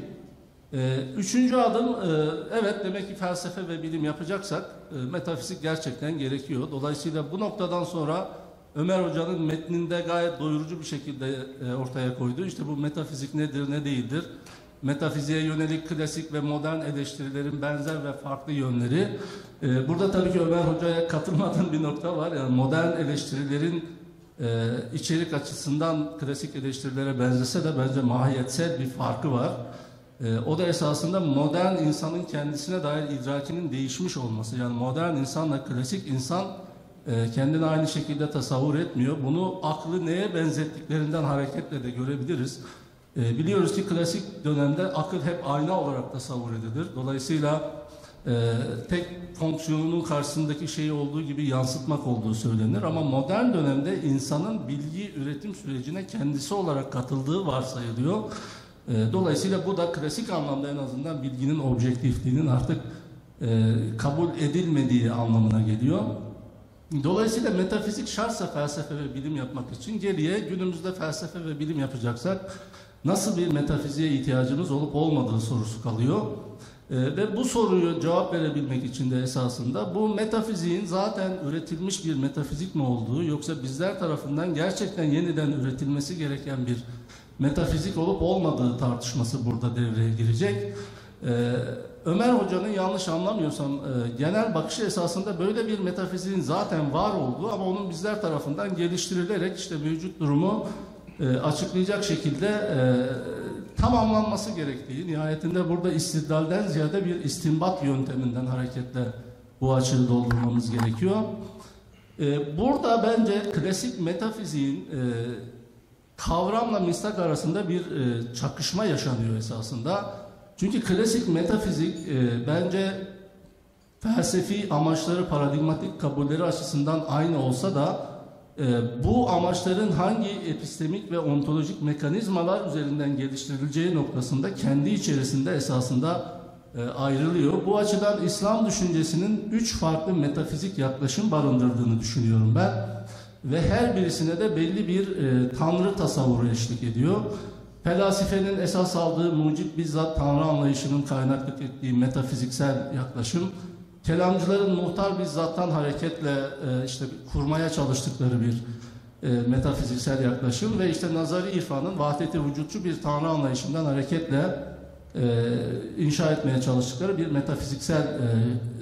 Üçüncü adım, evet demek ki felsefe ve bilim yapacaksak metafizik gerçekten gerekiyor. Dolayısıyla bu noktadan sonra Ömer Hoca'nın metninde gayet doyurucu bir şekilde ortaya koyduğu işte bu metafizik nedir ne değildir. Metafiziğe yönelik klasik ve modern eleştirilerin benzer ve farklı yönleri. Ee, burada tabii ki Ömer Hoca'ya katılmadığım bir nokta var. Yani modern eleştirilerin e, içerik açısından klasik eleştirilere benzese de bence mahiyetsel bir farkı var. E, o da esasında modern insanın kendisine dair idrakinin değişmiş olması. Yani modern insanla klasik insan e, kendini aynı şekilde tasavvur etmiyor. Bunu aklı neye benzettiklerinden hareketle de görebiliriz. E, biliyoruz ki klasik dönemde akıl hep ayna olarak tasavvur edilir. Dolayısıyla e, tek fonksiyonunun karşısındaki şeyi olduğu gibi yansıtmak olduğu söylenir. Ama modern dönemde insanın bilgi üretim sürecine kendisi olarak katıldığı varsayılıyor. E, dolayısıyla bu da klasik anlamda en azından bilginin objektifliğinin artık e, kabul edilmediği anlamına geliyor. Dolayısıyla metafizik şartsa felsefe ve bilim yapmak için geriye günümüzde felsefe ve bilim yapacaksak nasıl bir metafiziğe ihtiyacımız olup olmadığı sorusu kalıyor. Ee, ve bu soruyu cevap verebilmek için de esasında bu metafiziğin zaten üretilmiş bir metafizik mi olduğu yoksa bizler tarafından gerçekten yeniden üretilmesi gereken bir metafizik olup olmadığı tartışması burada devreye girecek. Ee, Ömer Hoca'nın yanlış anlamıyorsam e, genel bakışı esasında böyle bir metafiziğin zaten var olduğu ama onun bizler tarafından geliştirilerek işte mevcut durumu e, açıklayacak şekilde e, tamamlanması gerektiği, nihayetinde burada istidlalden ziyade bir istinbat yönteminden hareketle bu açığı doldurmamız gerekiyor. E, burada bence klasik metafiziğin e, kavramla mistak arasında bir e, çakışma yaşanıyor esasında. Çünkü klasik metafizik e, bence felsefi amaçları, paradigmatik kabulleri açısından aynı olsa da e, bu amaçların hangi epistemik ve ontolojik mekanizmalar üzerinden geliştirileceği noktasında kendi içerisinde esasında e, ayrılıyor. Bu açıdan İslam düşüncesinin üç farklı metafizik yaklaşım barındırdığını düşünüyorum ben. Ve her birisine de belli bir e, tanrı tasavvuru eşlik ediyor. Felasifenin esas aldığı mucib bizzat tanrı anlayışının kaynaklık ettiği metafiziksel yaklaşım, kelamcıların muhtar bizzattan hareketle e, işte kurmaya çalıştıkları bir e, metafiziksel yaklaşım ve işte nazari irfanın vahdeti vücutçu bir tanrı anlayışından hareketle e, inşa etmeye çalıştıkları bir metafiziksel e, e,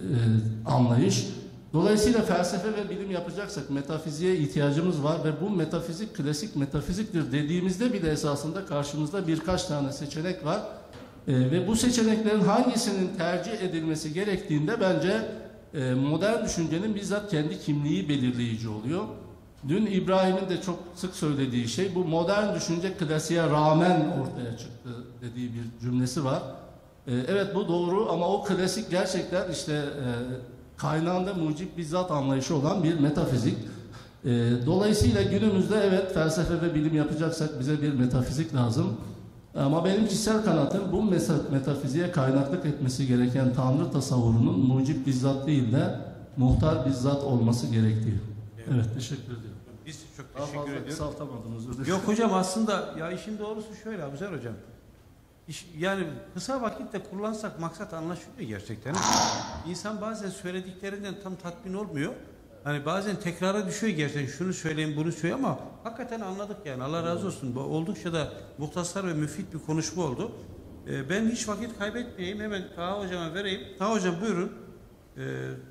anlayış. Dolayısıyla felsefe ve bilim yapacaksak metafiziğe ihtiyacımız var ve bu metafizik klasik metafiziktir dediğimizde bile esasında karşımızda birkaç tane seçenek var. E, ve bu seçeneklerin hangisinin tercih edilmesi gerektiğinde bence e, modern düşüncenin bizzat kendi kimliği belirleyici oluyor. Dün İbrahim'in de çok sık söylediği şey bu modern düşünce klasiğe rağmen ortaya çıktı dediği bir cümlesi var. E, evet bu doğru ama o klasik gerçekten işte e, kaynağında mucib bizzat anlayışı olan bir metafizik. E, dolayısıyla günümüzde evet felsefe ve bilim yapacaksak bize bir metafizik lazım. Ama benim kişisel kanaatim bu metafiziğe kaynaklık etmesi gereken tanrı tasavvurunun mucib bizzat değil de muhtar bizzat olması gerektiği. Evet, evet teşekkür ediyorum. Biz çok Daha teşekkür fazla ediyoruz. kısaltamadım, özür dilerim. Yok hocam aslında ya işin doğrusu şöyle Abuzer hocam. İş, yani kısa vakitte kullansak maksat anlaşılıyor gerçekten. İnsan bazen söylediklerinden tam tatmin olmuyor. hani bazen tekrara düşüyor gerçekten, şunu söyleyeyim bunu söyleyeyim ama hakikaten anladık yani, Allah razı olsun. Bu oldukça da muhtasar ve müfit bir konuşma oldu. Ee, ben hiç vakit kaybetmeyeyim, hemen Taha Hocam'a vereyim. Taha Hocam buyurun. Ee,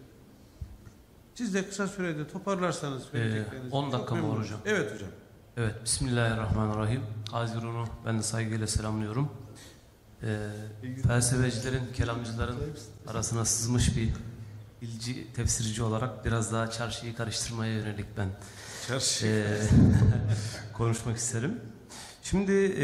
siz de kısa sürede toparlarsanız söyleyeceklerinizi. Ee, on dakika mı var hocam? Evet hocam. Evet, Bismillahirrahmanirrahim. Hazirunu ben de saygıyla selamlıyorum. Ee, felsefecilerin, kelamcıların arasına sızmış bir bilgi tefsirci olarak biraz daha çarşıyı karıştırmaya yönelik ben Çarşı. e, konuşmak isterim. Şimdi e,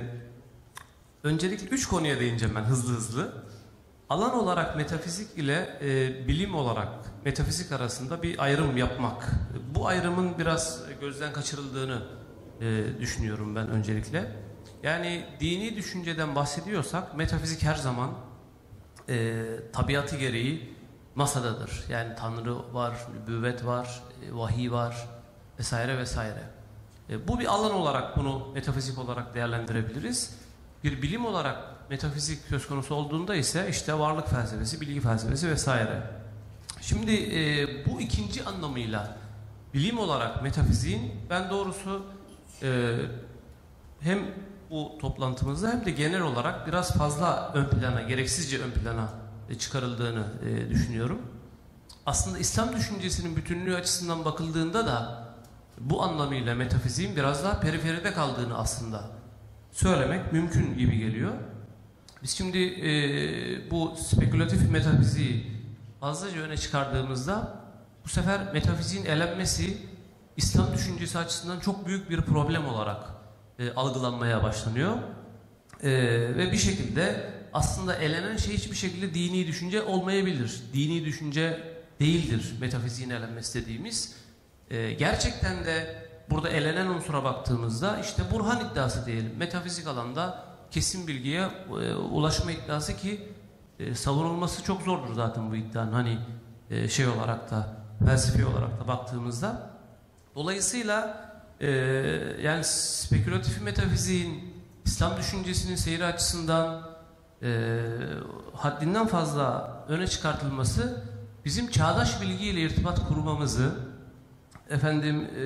öncelikle üç konuya değineceğim ben hızlı hızlı. Alan olarak metafizik ile e, bilim olarak metafizik arasında bir ayrım yapmak. Bu ayrımın biraz gözden kaçırıldığını e, düşünüyorum ben öncelikle. Yani dini düşünceden bahsediyorsak metafizik her zaman e, tabiatı gereği masadadır. Yani Tanrı var, nübüvvet var, e, vahiy var vesaire vesaire. E, bu bir alan olarak bunu metafizik olarak değerlendirebiliriz. Bir bilim olarak metafizik söz konusu olduğunda ise işte varlık felsefesi, bilgi felsefesi vesaire. Şimdi e, bu ikinci anlamıyla bilim olarak metafiziğin ben doğrusu e, hem bu toplantımızda hem de genel olarak biraz fazla ön plana, gereksizce ön plana çıkarıldığını e, düşünüyorum. Aslında İslam düşüncesinin bütünlüğü açısından bakıldığında da bu anlamıyla metafiziğin biraz daha periferide kaldığını aslında söylemek mümkün gibi geliyor. Biz şimdi e, bu spekülatif metafiziği fazlaca öne çıkardığımızda bu sefer metafiziğin elenmesi İslam düşüncesi açısından çok büyük bir problem olarak e, algılanmaya başlanıyor. E, ve bir şekilde aslında elenen şey hiçbir şekilde dini düşünce olmayabilir. Dini düşünce değildir metafiziğin elenmesi dediğimiz. E, gerçekten de burada elenen unsura baktığımızda işte burhan iddiası diyelim. Metafizik alanda kesin bilgiye e, ulaşma iddiası ki e, savunulması çok zordur zaten bu iddianın. Hani e, şey olarak da felsefi olarak da baktığımızda. Dolayısıyla e, yani spekülatif metafiziğin İslam düşüncesinin seyri açısından e, haddinden fazla öne çıkartılması bizim çağdaş bilgiyle irtibat kurmamızı, efendim e,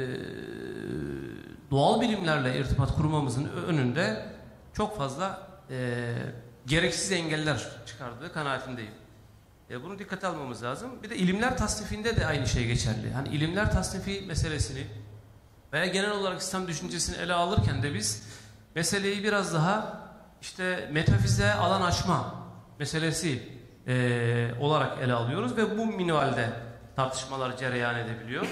doğal bilimlerle irtibat kurmamızın önünde çok fazla e, gereksiz engeller çıkardığı kanaatindeyim. E, bunu dikkate almamız lazım. Bir de ilimler tasnifinde de aynı şey geçerli. Hani ilimler tasnifi meselesini veya genel olarak İslam düşüncesini ele alırken de biz meseleyi biraz daha işte metafize alan açma meselesi e, olarak ele alıyoruz ve bu minvalde tartışmalar cereyan edebiliyor.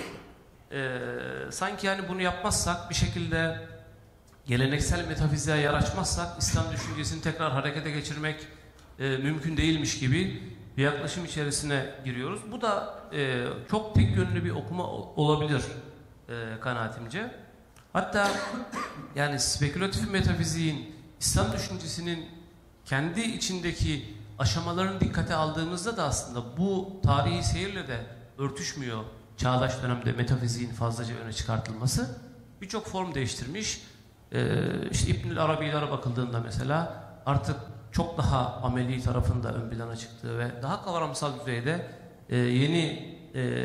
E, sanki yani bunu yapmazsak bir şekilde geleneksel metafiziğe yer açmazsak İslam düşüncesini tekrar harekete geçirmek e, mümkün değilmiş gibi bir yaklaşım içerisine giriyoruz. Bu da e, çok tek yönlü bir okuma olabilir e, kanaatimce. Hatta yani spekülatif metafiziğin İslam düşüncesinin kendi içindeki aşamalarını dikkate aldığımızda da aslında bu tarihi seyirle de örtüşmüyor. Çağdaş dönemde metafiziğin fazlaca öne çıkartılması birçok form değiştirmiş. Ee, işte İbnül Arabi'lere bakıldığında mesela artık çok daha ameli tarafında ön plana çıktığı ve daha kavramsal düzeyde e, yeni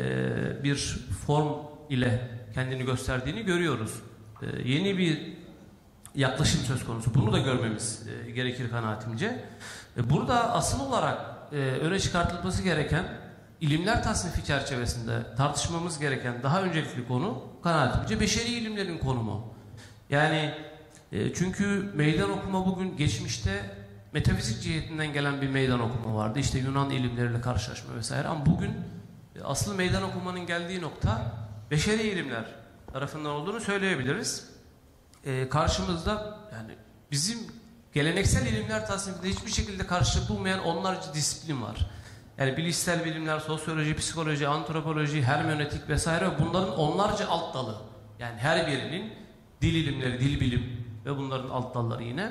e, bir form ile kendini gösterdiğini görüyoruz. E, yeni bir yaklaşım söz konusu. Bunu da görmemiz e, gerekir kanaatimce. E, burada asıl olarak e, öne çıkartılması gereken ilimler tasnifi çerçevesinde tartışmamız gereken daha öncelikli konu kanaatimce beşeri ilimlerin konumu. Yani e, çünkü meydan okuma bugün geçmişte metafizik cihetinden gelen bir meydan okuma vardı. İşte Yunan ilimleriyle karşılaşma vesaire ama bugün e, asıl meydan okumanın geldiği nokta beşeri ilimler tarafından olduğunu söyleyebiliriz. E, karşımızda yani bizim geleneksel ilimler tasnifinde hiçbir şekilde karşılık bulmayan onlarca disiplin var. Yani bilişsel bilimler, sosyoloji, psikoloji, antropoloji, hermenötik vesaire bunların onlarca alt dalı. Yani her birinin dil ilimleri, dil bilim ve bunların alt dalları yine.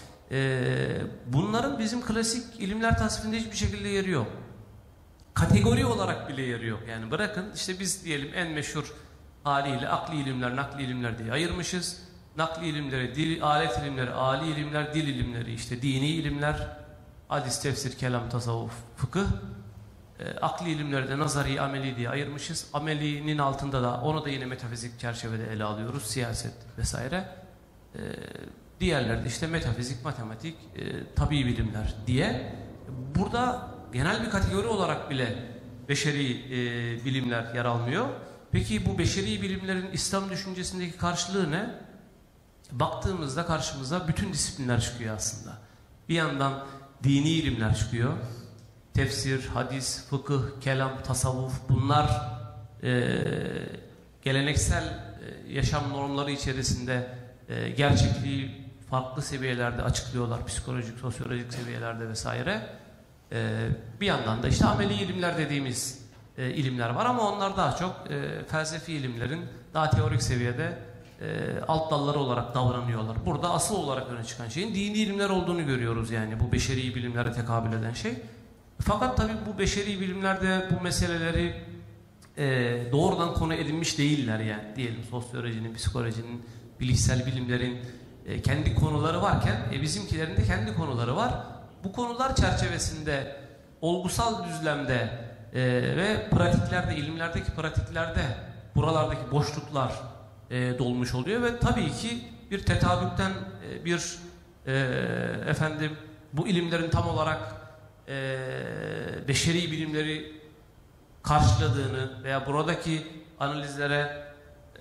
Ee, bunların bizim klasik ilimler tasnifinde hiçbir şekilde yeri yok. Kategori olarak bile yeri yok. Yani bırakın işte biz diyelim en meşhur haliyle akli ilimler, nakli ilimler diye ayırmışız. Nakli ilimleri, dil, alet ilimleri, âli ilimler, dil ilimleri, işte dini ilimler, hadis, tefsir, kelam, tasavvuf, fıkıh. E, akli ilimleri de nazari, ameli diye ayırmışız. Amelinin altında da onu da yine metafizik çerçevede ele alıyoruz. Siyaset vesaire. E, diğerleri de işte metafizik, matematik, e, tabii bilimler diye. Burada genel bir kategori olarak bile beşeri e, bilimler yer almıyor. Peki bu beşeri bilimlerin İslam düşüncesindeki karşılığı ne? Baktığımızda karşımıza bütün disiplinler çıkıyor aslında. Bir yandan dini ilimler çıkıyor. Tefsir, hadis, fıkıh, kelam, tasavvuf, bunlar e, geleneksel e, yaşam normları içerisinde e, gerçekliği farklı seviyelerde açıklıyorlar. Psikolojik, sosyolojik seviyelerde vesaire. E, bir yandan da işte ameli ilimler dediğimiz e, ilimler var ama onlar daha çok e, felsefi ilimlerin daha teorik seviyede e, alt dalları olarak davranıyorlar. Burada asıl olarak öne çıkan şeyin dini ilimler olduğunu görüyoruz, yani bu beşeri bilimlere tekabül eden şey. Fakat tabii bu beşeri bilimlerde bu meseleleri e, doğrudan konu edinmiş değiller, yani diyelim sosyolojinin, psikolojinin, bilişsel bilimlerin e, kendi konuları varken e, bizimkilerin de kendi konuları var. Bu konular çerçevesinde olgusal düzlemde e, ve pratiklerde, ilimlerdeki pratiklerde buralardaki boşluklar e, dolmuş oluyor ve tabii ki bir tetabükten e, bir e, efendim bu ilimlerin tam olarak e, beşeri bilimleri karşıladığını veya buradaki analizlere e,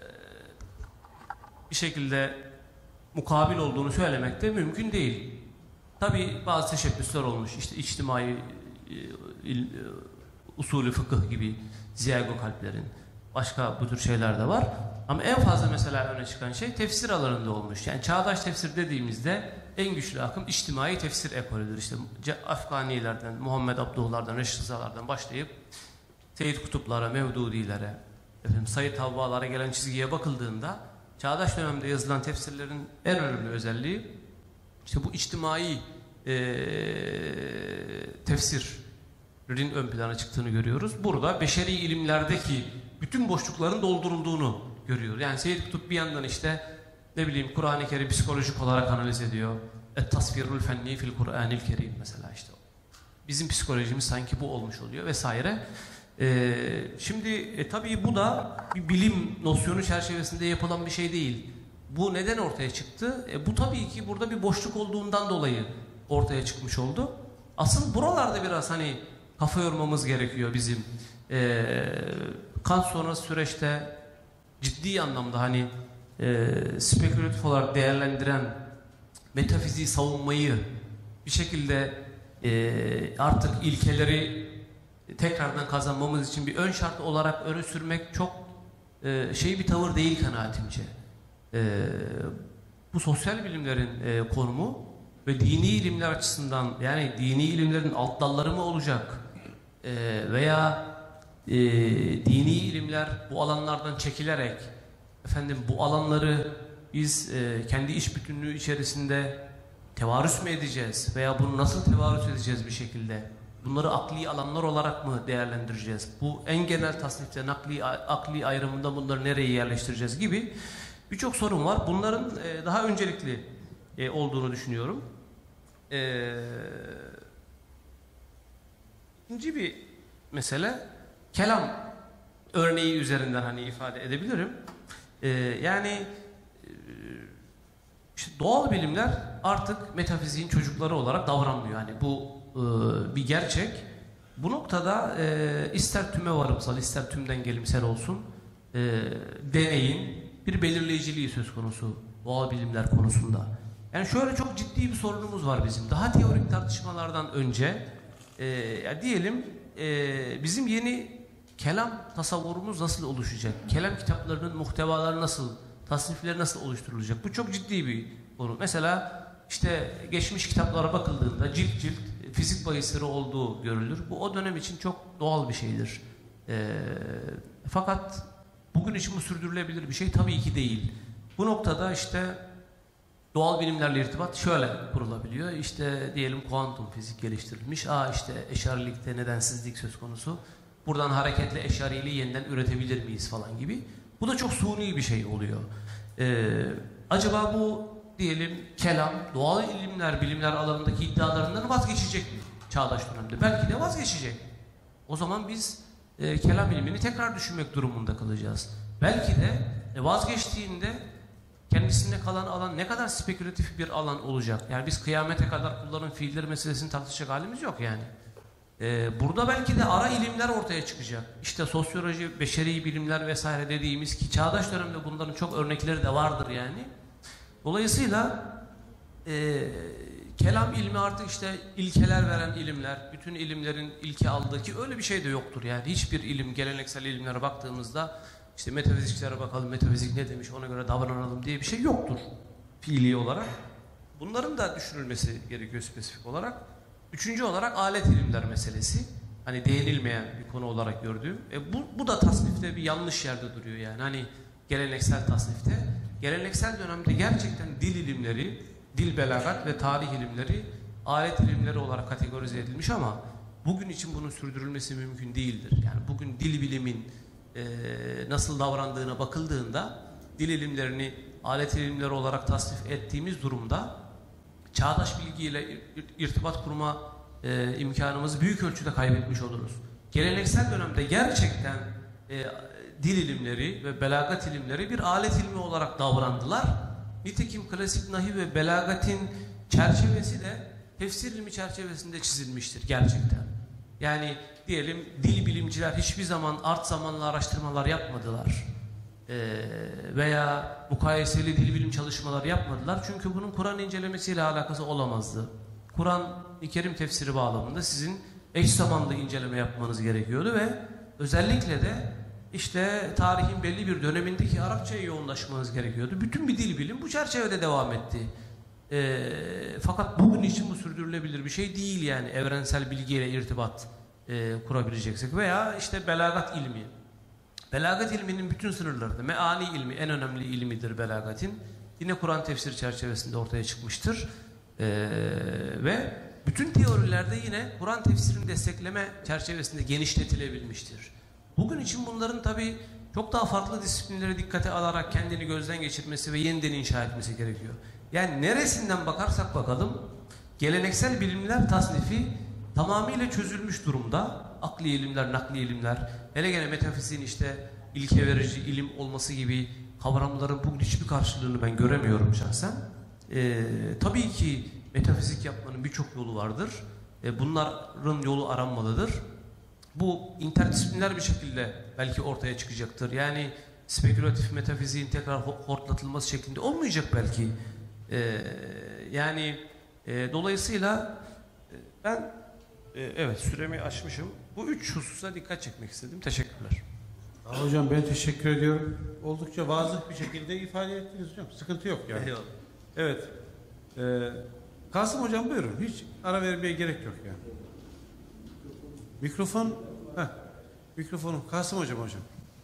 bir şekilde mukabil olduğunu söylemek de mümkün değil. Tabii bazı teşebbüsler olmuş. İşte içtimai e, il, e, usulü fıkıh gibi Ziya Gökalp'lerin, başka bu tür şeyler de var. Ama en fazla mesela öne çıkan şey tefsir alanında olmuş. Yani çağdaş tefsir dediğimizde en güçlü akım içtimai tefsir ekolüdür. İşte Afganilerden, Muhammed Abdullah'lardan, Reşid Rıza'lardan başlayıp Seyyid Kutuplara, Mevdudilere, efendim, Said Havvalara gelen çizgiye bakıldığında çağdaş dönemde yazılan tefsirlerin en önemli özelliği işte bu içtimai e, tefsirin ön plana çıktığını görüyoruz. Burada beşeri ilimlerdeki bütün boşlukların doldurulduğunu görüyoruz. Yani Seyyid Kutup bir yandan işte ne bileyim Kur'an-ı Kerim psikolojik olarak analiz ediyor. Et-tasvirul fenni fil Kur'anil Kerim mesela işte. Bizim psikolojimiz sanki bu olmuş oluyor vesaire. Ee, şimdi e, tabii bu da bir bilim nosyonu çerçevesinde yapılan bir şey değil. Bu neden ortaya çıktı? E, bu tabii ki burada bir boşluk olduğundan dolayı ortaya çıkmış oldu. Asıl buralarda biraz hani kafa yormamız gerekiyor bizim. Ee, Kant sonrası süreçte ciddi anlamda hani e, spekülatif olarak değerlendiren metafiziği savunmayı bir şekilde e, artık ilkeleri tekrardan kazanmamız için bir ön şart olarak öne sürmek çok e, şey bir tavır değil kanaatimce. E, bu sosyal bilimlerin e, konumu ve dini ilimler açısından, yani dini ilimlerin alt dalları mı olacak e, veya e, dini ilimler bu alanlardan çekilerek efendim bu alanları biz e, kendi iş bütünlüğü içerisinde tevarüs mü edeceğiz veya bunu nasıl tevarüs edeceğiz bir şekilde? Bunları akli alanlar olarak mı değerlendireceğiz? Bu en genel tasnifte nakli, akli ayrımında bunları nereye yerleştireceğiz gibi birçok sorun var. Bunların e, daha öncelikli e, olduğunu düşünüyorum. E, ikinci bir mesele kelam örneği üzerinden hani ifade edebilirim. E, yani e, işte doğal bilimler artık metafiziğin çocukları olarak davranmıyor. Yani bu bir gerçek. Bu noktada e, ister tüme varımsal, ister tümden gelimsel olsun e, deneyin bir belirleyiciliği söz konusu doğal bilimler konusunda. Yani şöyle çok ciddi bir sorunumuz var bizim. Daha teorik tartışmalardan önce e, ya diyelim e, bizim yeni kelam tasavvurumuz nasıl oluşacak? Kelam kitaplarının muhtevaları nasıl, tasnifleri nasıl oluşturulacak? Bu çok ciddi bir konu. Mesela işte geçmiş kitaplara bakıldığında cilt cilt fizik bahisleri olduğu görülür. Bu o dönem için çok doğal bir şeydir. E, fakat bugün için bu sürdürülebilir bir şey tabii ki değil. Bu noktada işte doğal bilimlerle irtibat şöyle kurulabiliyor. İşte diyelim kuantum fizik geliştirilmiş. Aa işte eşarilikte nedensizlik söz konusu. Buradan hareketle eşariliği yeniden üretebilir miyiz falan gibi. Bu da çok suni bir şey oluyor. E, acaba bu diyelim kelam, doğal ilimler, bilimler alanındaki iddialarından vazgeçecek mi çağdaş dönemde? Belki de vazgeçecek. O zaman biz e, kelam ilmini tekrar düşünmek durumunda kalacağız. Belki de e, vazgeçtiğinde kendisine kalan alan ne kadar spekülatif bir alan olacak. Yani biz kıyamete kadar kulların fiilleri meselesini tartışacak halimiz yok yani. Ee, burada belki de ara ilimler ortaya çıkacak. İşte sosyoloji, beşeri bilimler vesaire dediğimiz ki çağdaş dönemde bunların çok örnekleri de vardır yani. Dolayısıyla e, kelam ilmi artık işte ilkeler veren ilimler, bütün ilimlerin ilke aldığı ki öyle bir şey de yoktur yani. Hiçbir ilim, geleneksel ilimlere baktığımızda işte metafizikçilere bakalım, metafizik ne demiş ona göre davranalım diye bir şey yoktur fiili olarak. Bunların da düşünülmesi gerekiyor spesifik olarak. Üçüncü olarak alet ilimler meselesi. Hani değinilmeyen bir konu olarak gördüğüm. E bu, bu da tasnifte bir yanlış yerde duruyor yani. Hani geleneksel tasnifte. Geleneksel dönemde gerçekten dil ilimleri, dil belagat ve tarih ilimleri alet ilimleri olarak kategorize edilmiş ama bugün için bunun sürdürülmesi mümkün değildir. Yani bugün dil bilimin e, nasıl davrandığına bakıldığında dil ilimlerini alet ilimleri olarak tasnif ettiğimiz durumda çağdaş bilgiyle irtibat kurma e, imkanımızı büyük ölçüde kaybetmiş oluruz. Geleneksel dönemde gerçekten e, dil ilimleri ve belagat ilimleri bir alet ilmi olarak davrandılar. Nitekim klasik nahiv ve belagatin çerçevesi de tefsir ilmi çerçevesinde çizilmiştir gerçekten. Yani diyelim dil bilimciler hiçbir zaman art zamanlı araştırmalar yapmadılar. Ee, veya mukayeseli dil bilim çalışmaları yapmadılar. Çünkü bunun Kur'an incelemesiyle alakası olamazdı. Kur'an-ı Kerim tefsiri bağlamında sizin eş zamanlı inceleme yapmanız gerekiyordu ve özellikle de işte tarihin belli bir dönemindeki Arapçaya yoğunlaşmanız gerekiyordu. Bütün bir dil bilim bu çerçevede devam etti. Ee, fakat bugün için bu sürdürülebilir bir şey değil yani evrensel bilgiyle irtibat e, kurabileceksek veya işte belagat ilmi. Belagat ilminin bütün sınırları da meani ilmi en önemli ilmidir belagatin. Yine Kur'an tefsir çerçevesinde ortaya çıkmıştır. Ee, ve bütün teorilerde yine Kur'an tefsirini destekleme çerçevesinde genişletilebilmiştir. Bugün için bunların tabii çok daha farklı disiplinlere dikkate alarak kendini gözden geçirmesi ve yeniden inşa etmesi gerekiyor. Yani neresinden bakarsak bakalım geleneksel bilimler tasnifi tamamıyla çözülmüş durumda. Akli ilimler, nakli ilimler, hele gene metafiziğin işte ilke verici ilim olması gibi kavramların bugün hiçbir karşılığını ben göremiyorum şahsen. Ee, tabii ki metafizik yapmanın birçok yolu vardır. Ee, bunların yolu aranmalıdır. Bu interdisipliner bir şekilde belki ortaya çıkacaktır. Yani spekülatif metafiziğin tekrar hortlatılması şeklinde olmayacak belki. Ee, yani e, dolayısıyla e, ben e, evet süremi aşmışım. Bu üç hususa dikkat çekmek istedim. Teşekkürler. Hocam ben teşekkür ediyorum. Oldukça vazıh bir şekilde ifade ettiniz hocam. Sıkıntı yok yani. Eyvallah. Evet. Ee, Kasım hocam buyurun. Hiç ara vermeye gerek yok yani. Mikrofon. Heh. Mikrofonu. Kasım hocam hocam.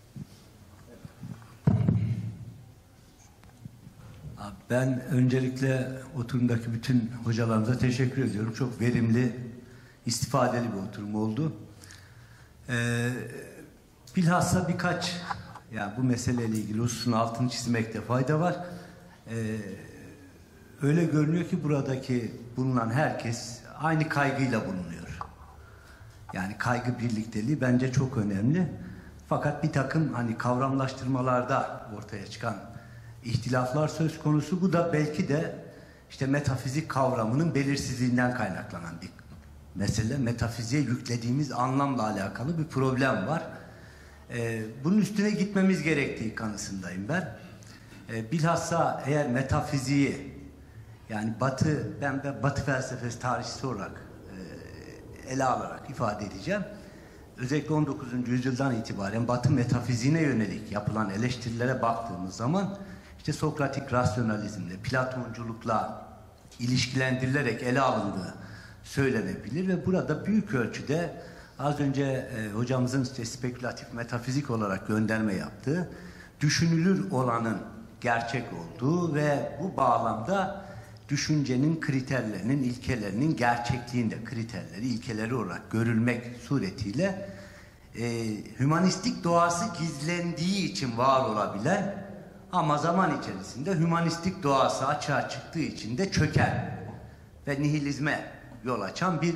Ben öncelikle oturumdaki bütün hocalarımıza teşekkür ediyorum. Çok verimli, istifadeli bir oturum oldu. Ee, bilhassa birkaç, yani bu meseleyle ilgili hususun altını çizmekte fayda var. Ee, öyle görünüyor ki buradaki bulunan herkes aynı kaygıyla bulunuyor. Yani kaygı birlikteliği bence çok önemli. Fakat bir takım hani kavramlaştırmalarda ortaya çıkan ihtilaflar söz konusu. Bu da belki de işte metafizik kavramının belirsizliğinden kaynaklanan bir mesele. Metafiziğe yüklediğimiz anlamla alakalı bir problem var. Ee, bunun üstüne gitmemiz gerektiği kanısındayım ben. Ee, bilhassa eğer metafiziği, yani Batı, ben de Batı felsefesi tarihçisi olarak e, ele alarak ifade edeceğim. Özellikle on dokuzuncu yüzyıldan itibaren Batı metafiziğine yönelik yapılan eleştirilere baktığımız zaman işte Sokratik rasyonalizmle, Platonculukla ilişkilendirilerek ele alındığı söylenebilir ve burada büyük ölçüde az önce e, hocamızın işte spekülatif metafizik olarak gönderme yaptığı düşünülür olanın gerçek olduğu ve bu bağlamda düşüncenin kriterlerinin, ilkelerinin gerçekliğinde kriterleri, ilkeleri olarak görülmek suretiyle e, hümanistik doğası gizlendiği için var olabilen ama zaman içerisinde hümanistik doğası açığa çıktığı için de çöken ve nihilizme yol açan bir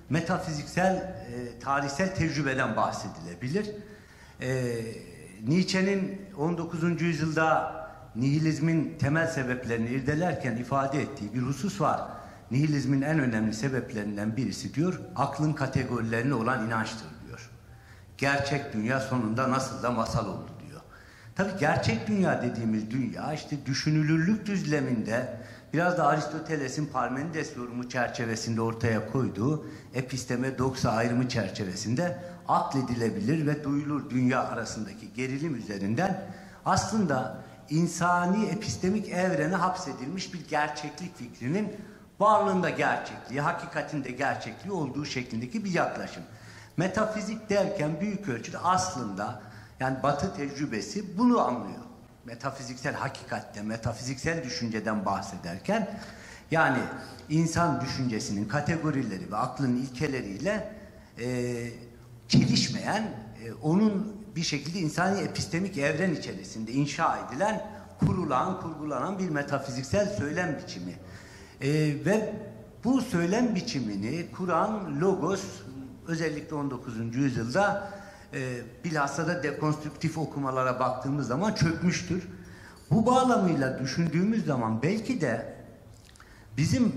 metafiziksel, e, tarihsel tecrübeden bahsedilebilir. E, Nietzsche'nin on dokuzuncu yüzyılda nihilizmin temel sebeplerini irdelerken ifade ettiği bir husus var. Nihilizmin en önemli sebeplerinden birisi diyor, aklın kategorilerine olan inançtır diyor. Gerçek dünya sonunda nasıl da masal oldu diyor. Tabii gerçek dünya dediğimiz dünya işte düşünülürlük düzleminde biraz da Aristoteles'in Parmenides yorumu çerçevesinde ortaya koyduğu episteme doksa ayrımı çerçevesinde akledilebilir ve duyulur dünya arasındaki gerilim üzerinden aslında insani epistemik evrene hapsedilmiş bir gerçeklik fikrinin varlığında gerçekliği, hakikatinde gerçekliği olduğu şeklindeki bir yaklaşım. Metafizik derken büyük ölçüde aslında yani Batı tecrübesi bunu anlıyor. Metafiziksel hakikatte, metafiziksel düşünceden bahsederken yani insan düşüncesinin kategorileri ve aklın ilkeleriyle e, çelişmeyen, e, onun bir şekilde insani epistemik evren içerisinde inşa edilen, kurulan, kurgulanan bir metafiziksel söylem biçimi. E, ve bu söylem biçimini kuran logos özellikle on dokuzuncu yüzyılda e, bilhassa da dekonstrüktif okumalara baktığımız zaman çökmüştür. Bu bağlamıyla düşündüğümüz zaman belki de bizim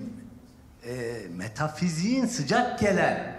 e, metafiziğin sıcak gelen e,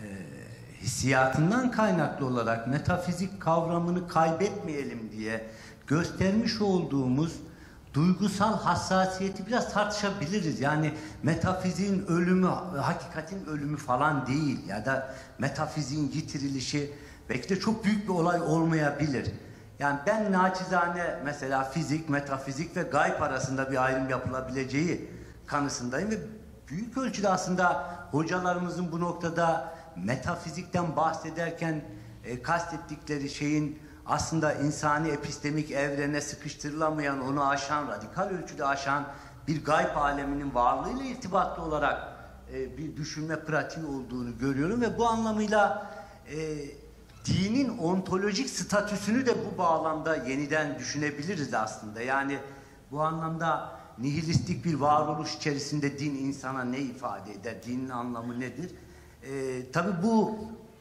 hissiyatından kaynaklı olarak metafizik kavramını kaybetmeyelim diye göstermiş olduğumuz duygusal hassasiyeti biraz tartışabiliriz. Yani metafiziğin ölümü, hakikatin ölümü falan değil ya da metafiziğin yitirilişi belki de çok büyük bir olay olmayabilir. Yani ben naçizane mesela fizik, metafizik ve gayb arasında bir ayrım yapılabileceği kanısındayım ve büyük ölçüde aslında hocalarımızın bu noktada metafizikten bahsederken e, kastettikleri şeyin aslında insani epistemik evrene sıkıştırılamayan, onu aşan, radikal ölçüde aşan bir gayb aleminin varlığıyla irtibatlı olarak e, bir düşünme pratiği olduğunu görüyorum ve bu anlamıyla e, dinin ontolojik statüsünü de bu bağlamda yeniden düşünebiliriz aslında. Yani bu anlamda nihilistik bir varoluş içerisinde din insana ne ifade eder, dinin anlamı nedir? E, tabii bu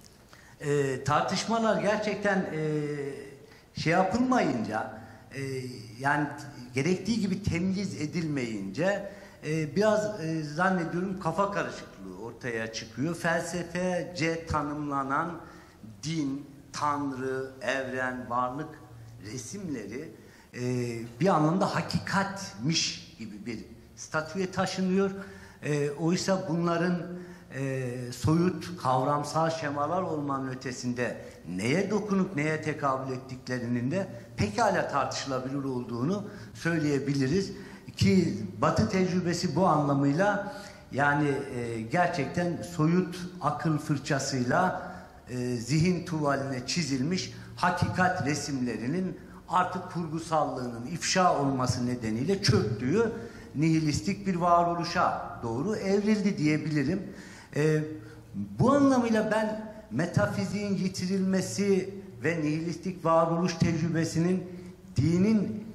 e, tartışmalar gerçekten e, şey yapılmayınca, e, yani gerektiği gibi temyiz edilmeyince e, biraz e, zannediyorum kafa karışıklığı ortaya çıkıyor. Felsefece tanımlanan din, tanrı, evren, varlık resimleri e, bir anlamda hakikatmiş gibi bir statüye taşınıyor. E, oysa bunların e, soyut, kavramsal şemalar olmanın ötesinde neye dokunup neye tekabül ettiklerinin de pekala tartışılabilir olduğunu söyleyebiliriz. Ki Batı tecrübesi bu anlamıyla yani e, gerçekten soyut akıl fırçasıyla e, zihin tuvaline çizilmiş hakikat resimlerinin artık kurgusallığının ifşa olması nedeniyle çöktüğü nihilistik bir varoluşa doğru evrildi diyebilirim. E, bu anlamıyla ben metafiziğin yitirilmesi ve nihilistik varoluş tecrübesinin dinin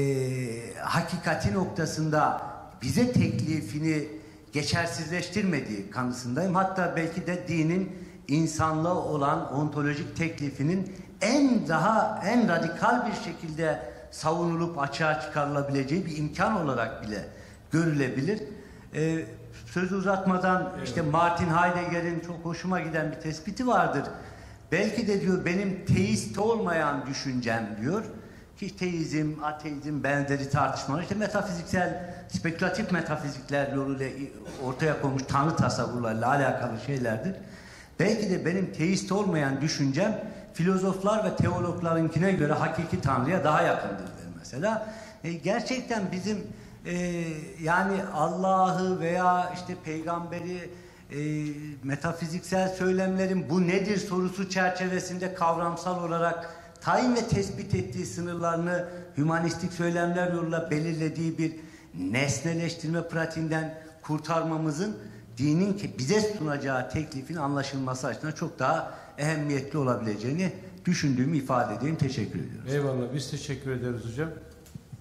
e, hakikati noktasında bize teklifini geçersizleştirmediği kanısındayım. Hatta belki de dinin insanlığa olan ontolojik teklifinin en daha en radikal bir şekilde savunulup açığa çıkarılabileceği bir imkan olarak bile görülebilir. Ee, sözü uzatmadan işte Martin Heidegger'in çok hoşuma giden bir tespiti vardır. Belki de diyor benim teist olmayan düşüncem diyor ki teizm, ateizm benzeri tartışmalar işte metafiziksel, spekülatif metafizikler yoluyla ortaya konmuş tanrı tasavvurlarıyla alakalı şeylerdir. Belki de benim teist olmayan düşüncem filozoflar ve teologlarınkine göre hakiki tanrıya daha yakındır der mesela. E, gerçekten bizim e, yani Allah'ı veya işte peygamberi e, metafiziksel söylemlerin bu nedir sorusu çerçevesinde kavramsal olarak tayin ve tespit ettiği sınırlarını hümanistik söylemler yoluyla belirlediği bir nesneleştirme pratiğinden kurtarmamızın dinin ki bize sunacağı teklifin anlaşılması açısından çok daha ehemmiyetli olabileceğini düşündüğümü ifade edeyim. Teşekkür ediyorum. Eyvallah. Biz teşekkür ederiz hocam.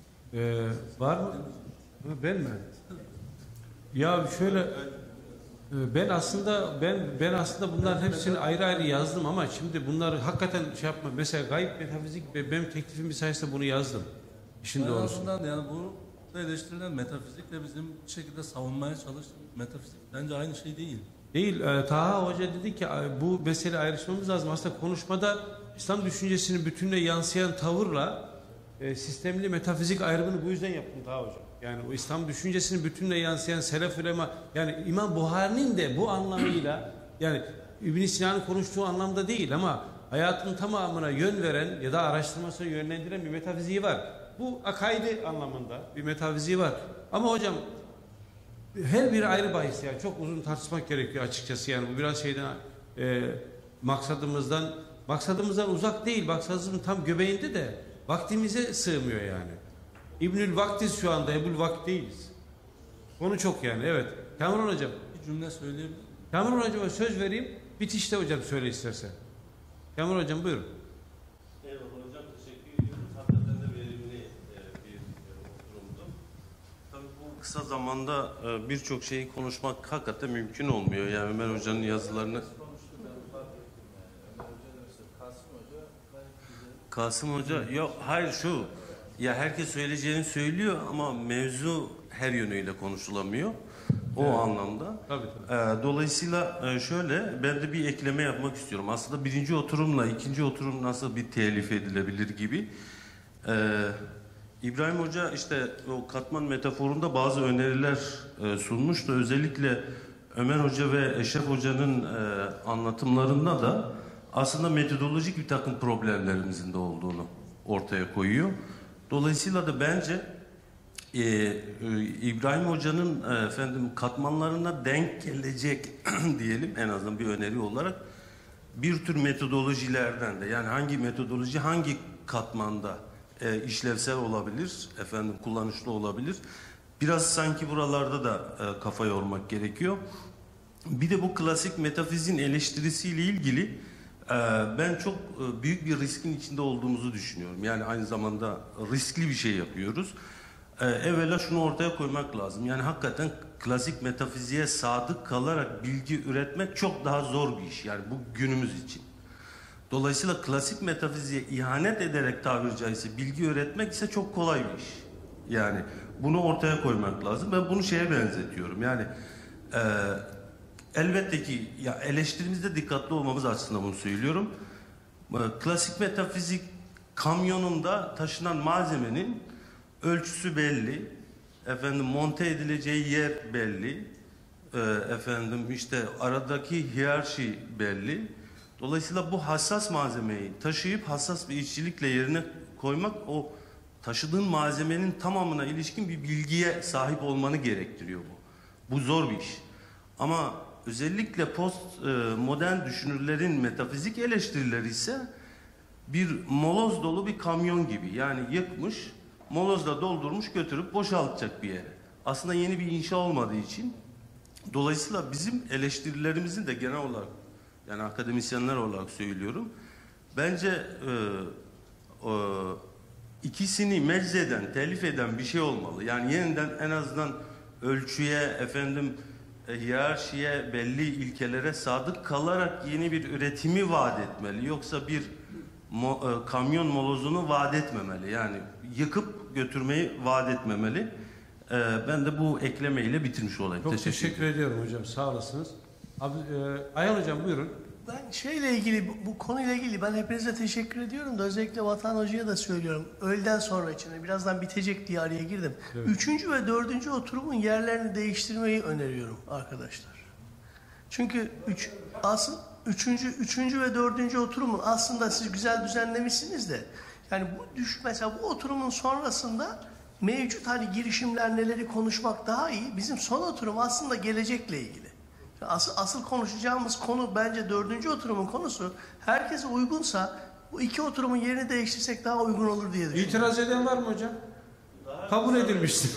Ee, var mı? Ben mi? Ya şöyle Ben aslında ben ben aslında bunların hepsini ayrı ayrı yazdım ama şimdi bunları hakikaten şey yapma. Mesela gayb metafizik benim teklifim bir sayesinde bunu yazdım. İşin Ben doğrusu. azından yani bu eleştirilen metafizikle bizim bir şekilde savunmaya çalıştığımız metafizik bence aynı şey değil. Değil. E, Taha Hoca dedi ki bu mesele ayrışmamız lazım. Aslında konuşmada İslam düşüncesinin bütününe yansıyan tavırla e, sistemli metafizik ayrımını bu yüzden yaptım Taha Hoca. Yani o İslam düşüncesinin bütününe yansıyan selef ulema, yani İmam Buhari'nin de bu anlamıyla, yani İbn Sina'nın konuştuğu anlamda değil ama hayatın tamamına yön veren ya da araştırmasını yönlendiren bir metafiziği var. Bu akaidi anlamında bir metafiziği var. Ama hocam her biri ayrı bahis, yani çok uzun tartışmak gerekiyor açıkçası. Yani bu biraz şeyden e, maksadımızdan maksadımızdan uzak değil, maksadımızın tam göbeğinde de vaktimize sığmıyor yani. İbnül Vaktiz şu anda, Ebul Vakt değiliz. Konu çok yani, evet. Kamran Hocam. Bir cümle söyleyeyim. Kamran Hocam'a söz vereyim, bitişte hocam söyle istersen. Kamran Hocam buyurun. Eyvallah hocam, teşekkür ediyoruz. Hakikaten de verimli e, bir e, oturumdu. Tabii bu kısa zamanda e, birçok şeyi konuşmak hakikaten mümkün olmuyor. Yani Ömer Hoca'nın yazılarını... Kasım Hoca, yok hayır şu, ya herkes söyleyeceğini söylüyor ama mevzu her yönüyle konuşulamıyor. O evet. anlamda. Tabii, tabii. Ee, dolayısıyla e, şöyle, ben de bir ekleme yapmak istiyorum. Aslında birinci oturumla ikinci oturum nasıl bir telif edilebilir gibi. Ee, İbrahim Hoca işte o katman metaforunda bazı öneriler e, sunmuştu. Özellikle Ömer Hoca ve Eşref Hoca'nın e, anlatımlarında da aslında metodolojik bir takım problemlerimizin de olduğunu ortaya koyuyor. Dolayısıyla da bence e, e, İbrahim Hoca'nın e, efendim katmanlarına denk gelecek diyelim, en azından bir öneri olarak bir tür metodolojilerden de, yani hangi metodoloji hangi katmanda e, işlevsel olabilir, efendim kullanışlı olabilir. Biraz sanki buralarda da e, kafa yormak gerekiyor. Bir de bu klasik metafizin eleştirisiyle ilgili ben çok büyük bir riskin içinde olduğumuzu düşünüyorum. Yani aynı zamanda riskli bir şey yapıyoruz. Evvela şunu ortaya koymak lazım. Yani hakikaten klasik metafiziğe sadık kalarak bilgi üretmek çok daha zor bir iş. Yani bu günümüz için. Dolayısıyla klasik metafiziğe ihanet ederek tabiri caizse bilgi üretmek ise çok kolay bir iş. Yani bunu ortaya koymak lazım. Ben bunu şeye benzetiyorum. Yani e, elbette ki ya eleştirimizde dikkatli olmamız açısından bunu söylüyorum. Klasik metafizik kamyonunda taşınan malzemenin ölçüsü belli, efendim monte edileceği yer belli, e, efendim işte aradaki hiyerarşi belli. Dolayısıyla bu hassas malzemeyi taşıyıp hassas bir işçilikle yerine koymak, o taşıdığın malzemenin tamamına ilişkin bir bilgiye sahip olmanı gerektiriyor bu. Bu zor bir iş. Ama özellikle post e, modern düşünürlerin metafizik eleştirileri ise bir moloz dolu bir kamyon gibi. Yani yıkmış, molozla doldurmuş, götürüp boşaltacak bir yere. Aslında yeni bir inşa olmadığı için, dolayısıyla bizim eleştirilerimizin de genel olarak, yani akademisyenler olarak söylüyorum, bence e, e, ikisini meczeden, telif eden bir şey olmalı. Yani yeniden en azından ölçüye, efendim hiyerarşiye, belli ilkelere sadık kalarak yeni bir üretimi vaat etmeli. Yoksa bir mo, e, kamyon molozunu vaat etmemeli. Yani yıkıp götürmeyi vaat etmemeli. E, ben de bu eklemeyle bitirmiş olayım. Çok teşekkür, teşekkür ediyorum hocam. Sağ olasınız. Abi, e, Ayhan Hocam buyurun. Ben şeyle ilgili, bu, bu konuyla ilgili ben hepinize teşekkür ediyorum da özellikle Vatan Hoca'ya da söylüyorum. Öğleden sonra içinde birazdan bitecek diye araya girdim. Evet. Üçüncü ve dördüncü oturumun yerlerini değiştirmeyi öneriyorum arkadaşlar. Çünkü üç, asıl üçüncü, üçüncü ve dördüncü oturumun aslında siz güzel düzenlemişsiniz de, yani bu düş, mesela bu oturumun sonrasında mevcut hani girişimler neleri konuşmak daha iyi. Bizim son oturum aslında gelecekle ilgili. Asıl, asıl konuşacağımız konu bence dördüncü oturumun konusu. Herkese uygunsa bu iki oturumun yerini değiştirsek daha uygun olur diye düşünüyorum. İtiraz eden var mı hocam? Kabul edilmiştir.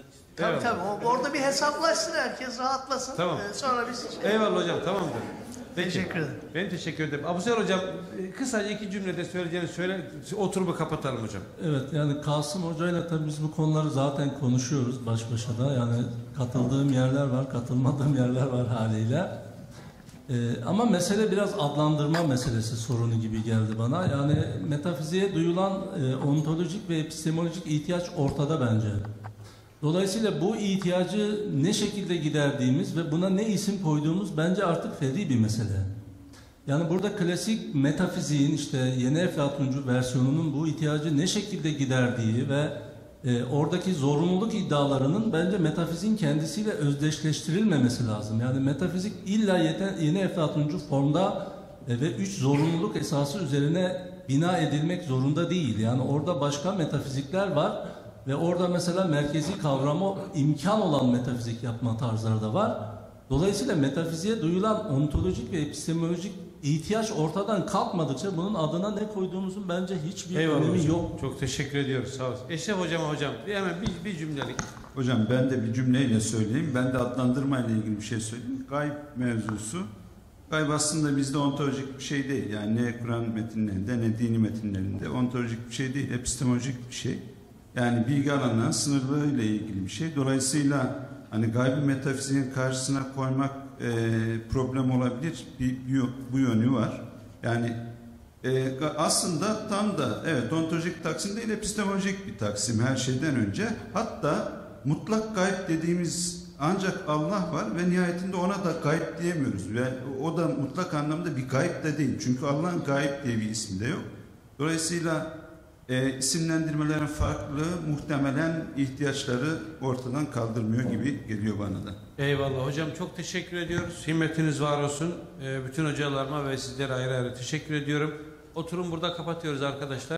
Tabii tabii. Orada bir hesaplaşsın herkes, rahatlasın. Tamam. Ee, sonra biz... Eyvallah hocam, tamamdır. Peki. Teşekkür ederim. Ben teşekkür ederim. Abuzer hocam e, kısaca iki cümlede söyleyeceğini söyle. Oturumu kapatalım hocam. Evet, yani Kasım Hoca'yla tabii biz bu konuları zaten konuşuyoruz baş başa da. Yani katıldığım yerler var, katılmadığım yerler var haliyle. Ee, ama mesele biraz adlandırma meselesi sorunu gibi geldi bana. Yani metafiziğe duyulan e, ontolojik ve epistemolojik ihtiyaç ortada bence. Dolayısıyla bu ihtiyacı ne şekilde giderdiğimiz ve buna ne isim koyduğumuz bence artık ferdi bir mesele. Yani burada klasik metafiziğin işte yeni Eflatuncu versiyonunun bu ihtiyacı ne şekilde giderdiği ve e, oradaki zorunluluk iddialarının bence metafiziğin kendisiyle özdeşleştirilmemesi lazım. Yani metafizik illa yeten, yeni Eflatuncu formda e, ve üç zorunluluk esası üzerine bina edilmek zorunda değil. Yani orada başka metafizikler var ve orada mesela merkezi kavrama imkan olan metafizik yapma tarzları da var. Dolayısıyla metafiziğe duyulan ontolojik ve epistemolojik ihtiyaç ortadan kalkmadıkça bunun adına ne koyduğumuzun bence hiçbir Eyvallah önemi hocam. yok. Çok teşekkür ediyoruz. Sağ olun. Eşref hocam hocam bir hemen bir, bir cümlelik. Hocam ben de bir cümleyle söyleyeyim. Ben de adlandırma ile ilgili bir şey söyleyeyim. Gayb mevzusu. Gayb aslında bizde ontolojik bir şey değil. Yani ne Kur'an metinlerinde ne dini metinlerinde ontolojik bir şey değil. Epistemolojik bir şey. Yani bilgi alanının sınırlığı ile ilgili bir şey. Dolayısıyla hani gaybi metafiziğin karşısına koymak e, problem olabilir. Bir, bir, bu yönü var. Yani e, aslında tam da evet ontolojik taksim değil, epistemolojik bir taksim her şeyden önce. Hatta mutlak gayb dediğimiz ancak Allah var ve nihayetinde ona da gayb diyemiyoruz. Yani o da mutlak anlamda bir gayb de değil. Çünkü Allah'ın gayb diye bir ismi de yok. Dolayısıyla E, isimlendirmelerin farklılığı muhtemelen ihtiyaçları ortadan kaldırmıyor gibi geliyor bana da. Eyvallah hocam, çok teşekkür ediyoruz. Himmetiniz var olsun. E, bütün hocalarıma ve sizlere ayrı ayrı teşekkür ediyorum. Oturum burada kapatıyoruz arkadaşlar.